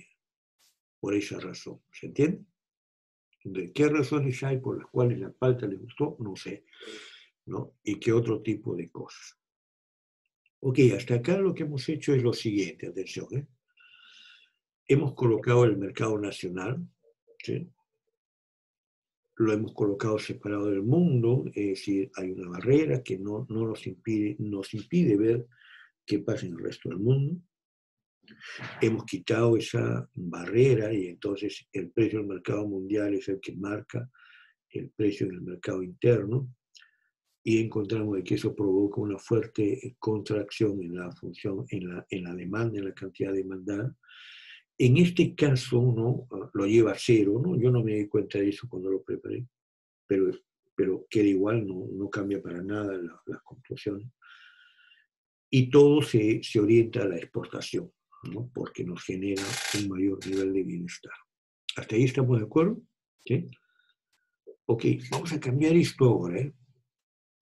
razón. ¿Se entiende? ¿De qué razones hay por las cuales la palta les gustó? No sé, ¿no? Y qué otro tipo de cosas. Ok, hasta acá lo que hemos hecho es lo siguiente, atención, ¿eh? Hemos colocado el mercado nacional, ¿sí? Lo hemos colocado separado del mundo, es decir, hay una barrera que no nos impide ver qué pasa en el resto del mundo. Hemos quitado esa barrera y entonces el precio del mercado mundial es el que marca el precio en el mercado interno y encontramos de que eso provoca una fuerte contracción en la función, en la demanda, en la cantidad demandada. En este caso uno lo lleva a cero, ¿no? Yo no me di cuenta de eso cuando lo preparé, pero queda igual, no cambia para nada las conclusiones. Y todo se orienta a la exportación, ¿no? Porque nos genera un mayor nivel de bienestar. ¿Hasta ahí estamos de acuerdo? ¿Sí? Ok, vamos a cambiar esto ahora, ¿eh?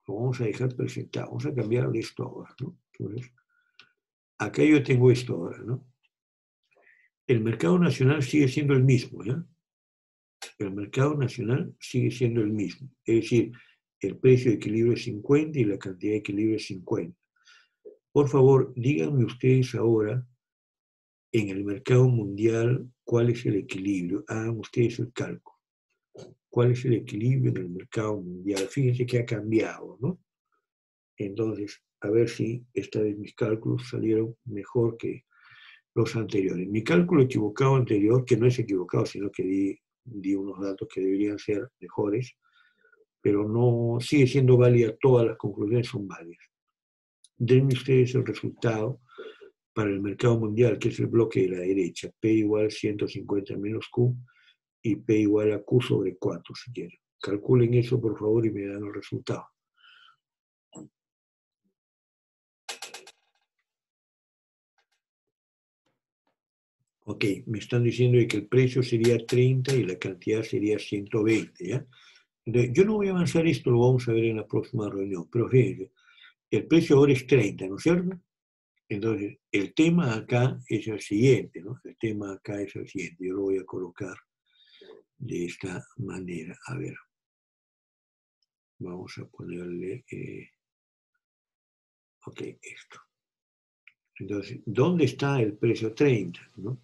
lo vamos a dejar presentado, vamos a cambiar esto ahora, ¿no? Entonces, acá yo tengo esto ahora, ¿no? El mercado nacional sigue siendo el mismo, ¿ya? El mercado nacional sigue siendo el mismo. Es decir, el precio de equilibrio es 50 y la cantidad de equilibrio es 50. Por favor, díganme ustedes ahora, en el mercado mundial, ¿cuál es el equilibrio? Hagan ustedes el cálculo. ¿Cuál es el equilibrio en el mercado mundial? Fíjense que ha cambiado, ¿no? Entonces, a ver si esta vez mis cálculos salieron mejor que los anteriores. Mi cálculo equivocado anterior, que no es equivocado, sino que di unos datos que deberían ser mejores, pero no sigue siendo válida, todas las conclusiones son válidas. Denme ustedes el resultado para el mercado mundial, que es el bloque de la derecha, P igual 150 menos Q, y P igual a Q sobre 4, si quieren. Calculen eso, por favor, y me dan el resultado. Ok, me están diciendo que el precio sería 30 y la cantidad sería 120, ¿ya? Entonces, yo no voy a avanzar esto, lo vamos a ver en la próxima reunión, pero fíjense, el precio ahora es 30, ¿no es cierto? Entonces, el tema acá es el siguiente, ¿no? El tema acá es el siguiente, yo lo voy a colocar de esta manera. A ver, vamos a ponerle, ok, esto. Entonces, ¿dónde está el precio 30? ¿No?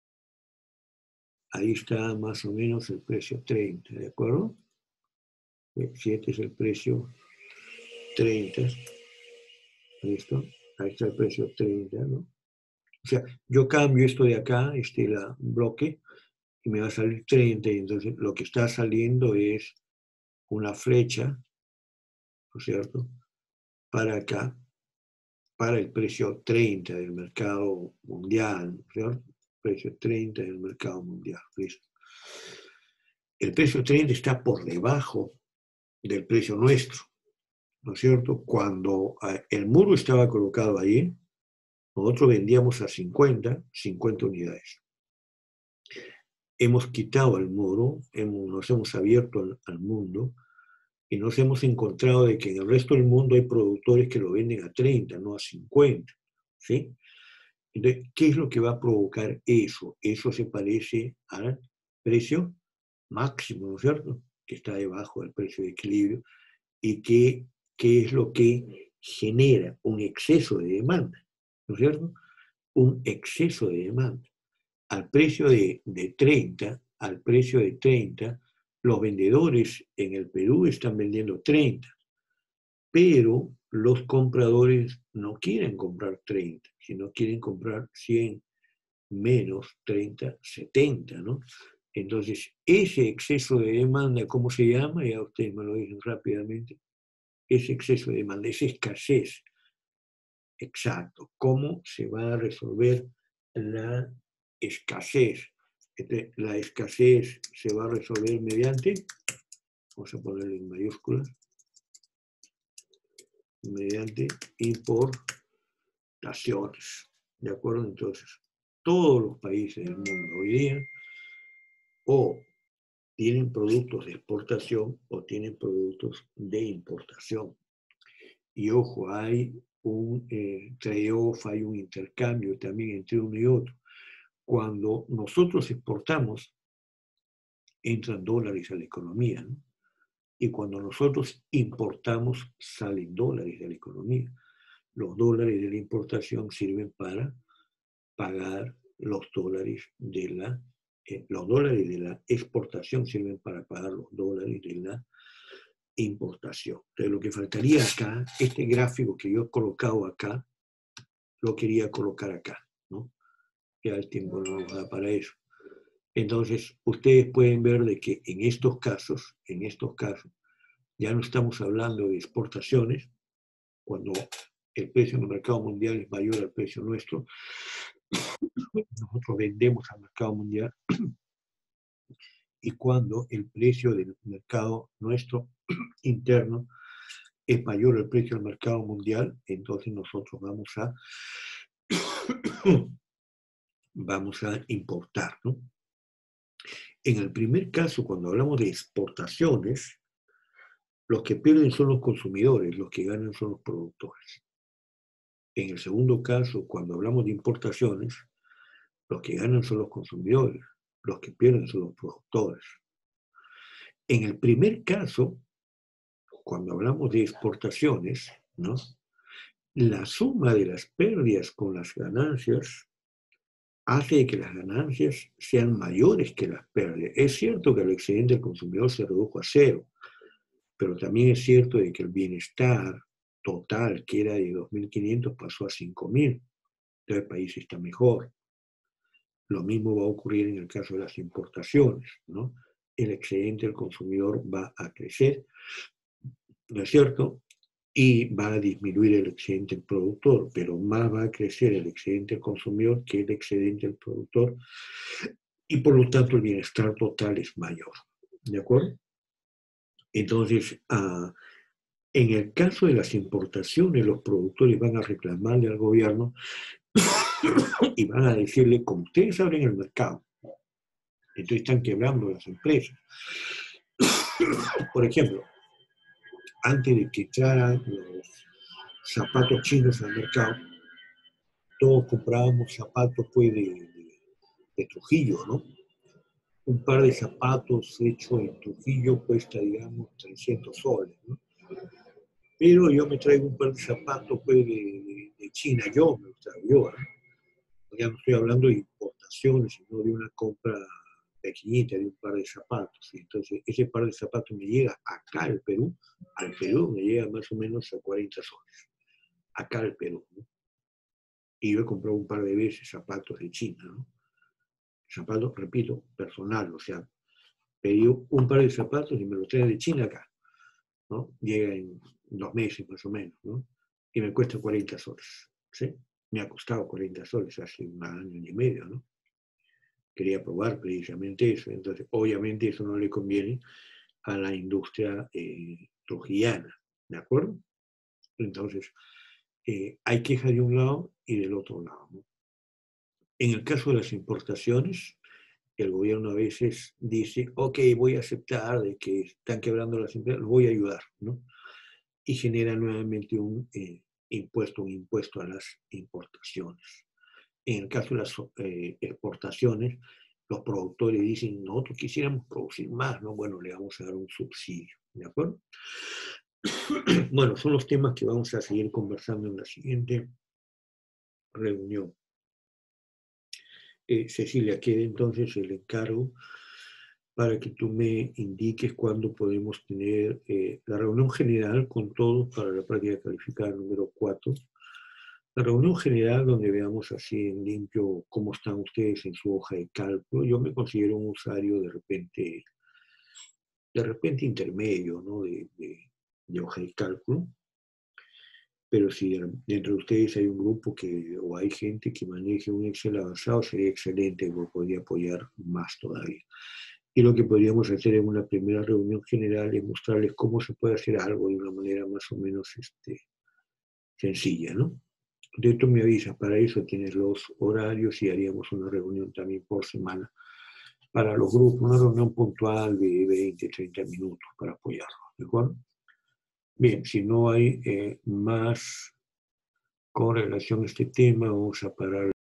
Ahí está más o menos el precio 30, ¿de acuerdo? Si este es el precio 30, ¿listo? Ahí está el precio 30, ¿no? O sea, yo cambio esto de acá, la bloque, y me va a salir 30, y entonces lo que está saliendo es una flecha, ¿no es cierto?, para acá, para el precio 30 del mercado mundial, ¿no es cierto? Precio 30 del mercado mundial, ¿listo? El precio 30 está por debajo del precio nuestro, ¿no es cierto? Cuando el muro estaba colocado ahí, nosotros vendíamos a 50 unidades. Hemos quitado el muro, nos hemos abierto al mundo y nos hemos encontrado de que en el resto del mundo hay productores que lo venden a 30, no a 50, ¿sí? Entonces, ¿qué es lo que va a provocar eso? Eso se parece al precio máximo, ¿no es cierto?, que está debajo del precio de equilibrio y ¿qué es lo que genera un exceso de demanda? ¿No es cierto? Un exceso de demanda. Al precio de 30, los vendedores en el Perú están vendiendo 30, pero los compradores no quieren comprar 30, sino quieren comprar 100 menos 30, 70, ¿no? Entonces, ese exceso de demanda, ¿cómo se llama? Ya ustedes me lo dicen rápidamente. Ese exceso de demanda, esa escasez. Exacto. ¿Cómo se va a resolver la escasez? La escasez se va a resolver mediante, vamos a ponerlo en mayúsculas, mediante importaciones. ¿De acuerdo? Entonces, todos los países del mundo hoy día o tienen productos de exportación o tienen productos de importación. Y ojo, hay un trade-off, hay un intercambio también entre uno y otro. Cuando nosotros exportamos, entran dólares a la economía, ¿no? Y cuando nosotros importamos, salen dólares de la economía. Los dólares de la importación sirven para pagar los dólares de la exportación sirven para pagar los dólares de la importación. Entonces, lo que faltaría acá, este gráfico que yo he colocado acá, lo quería colocar acá, ¿no? Ya el tiempo no nos da para eso. Entonces, ustedes pueden ver de que en estos casos, ya no estamos hablando de exportaciones, cuando el precio en el mercado mundial es mayor al precio nuestro, nosotros vendemos al mercado mundial, y cuando el precio del mercado nuestro interno es mayor al precio del mercado mundial, entonces nosotros vamos a importar, ¿no? En el primer caso, cuando hablamos de exportaciones, Los que pierden son los consumidores, los que ganan son los productores. En el segundo caso, cuando hablamos de importaciones, los que ganan son los consumidores, los que pierden son los productores. En el primer caso, cuando hablamos de exportaciones, ¿no?, la suma de las pérdidas con las ganancias hace que las ganancias sean mayores que las pérdidas. Es cierto que el excedente del consumidor se redujo a cero, pero también es cierto de que el bienestar total, que era de 2.500, pasó a 5.000. Entonces el país está mejor. Lo mismo va a ocurrir en el caso de las importaciones, ¿no? El excedente del consumidor va a crecer, ¿no es cierto? Y va a disminuir el excedente del productor, pero más va a crecer el excedente del consumidor que el excedente del productor, y por lo tanto el bienestar total es mayor. ¿De acuerdo? Entonces, en el caso de las importaciones, los productores van a reclamarle al gobierno y van a decirle, como ustedes abren el mercado, entonces están quebrando las empresas. Por ejemplo, antes de que entraran los zapatos chinos al mercado, todos comprábamos zapatos pues, de Trujillo, ¿no? Un par de zapatos hechos en Trujillo cuesta, digamos, 300 soles, ¿no? Pero yo me traigo un par de zapatos pues, de China, yo me los traigo yo, ¿no? Ya no estoy hablando de importaciones, sino de una compra pequeñita de un par de zapatos. Y entonces, ese par de zapatos me llega acá al Perú me llega más o menos a 40 soles. Acá al Perú, ¿no? Y yo he comprado un par de veces zapatos de China, ¿no? Zapatos, repito, personal, o sea, pedí un par de zapatos y me los traen de China acá, ¿no? Llega en 2 meses más o menos, ¿no? Y me cuesta 40 soles, ¿sí? Me ha costado 40 soles hace un año y medio, ¿no? Quería probar precisamente eso. Entonces, obviamente eso no le conviene a la industria trujillana, ¿de acuerdo? Entonces, hay queja de un lado y del otro lado, ¿no? En el caso de las importaciones, el gobierno a veces dice, ok, voy a aceptar de que están quebrando las empresas, los voy a ayudar, ¿no? Y genera nuevamente un impuesto a las importaciones. En el caso de las exportaciones, los productores dicen, nosotros quisiéramos producir más, ¿no? Bueno, le vamos a dar un subsidio, ¿de acuerdo? Bueno, son los temas que vamos a seguir conversando en la siguiente reunión. Cecilia, queda entonces el encargo para que tú me indiques cuándo podemos tener la reunión general con todos para la práctica calificada número 4. La reunión general donde veamos así en limpio cómo están ustedes en su hoja de cálculo. Yo me considero un usuario de repente intermedio, ¿no? de hoja de cálculo. Pero si dentro de ustedes hay un grupo o hay gente que maneje un Excel avanzado, sería excelente, porque podría apoyar más todavía. Y lo que podríamos hacer en una primera reunión general es mostrarles cómo se puede hacer algo de una manera más o menos sencilla, ¿no? De esto me avisas, para eso tienes los horarios y haríamos una reunión también por semana para los grupos, una reunión puntual de 20, 30 minutos para apoyarlos, ¿de acuerdo? Bien, si no hay más con relación a este tema, vamos a parar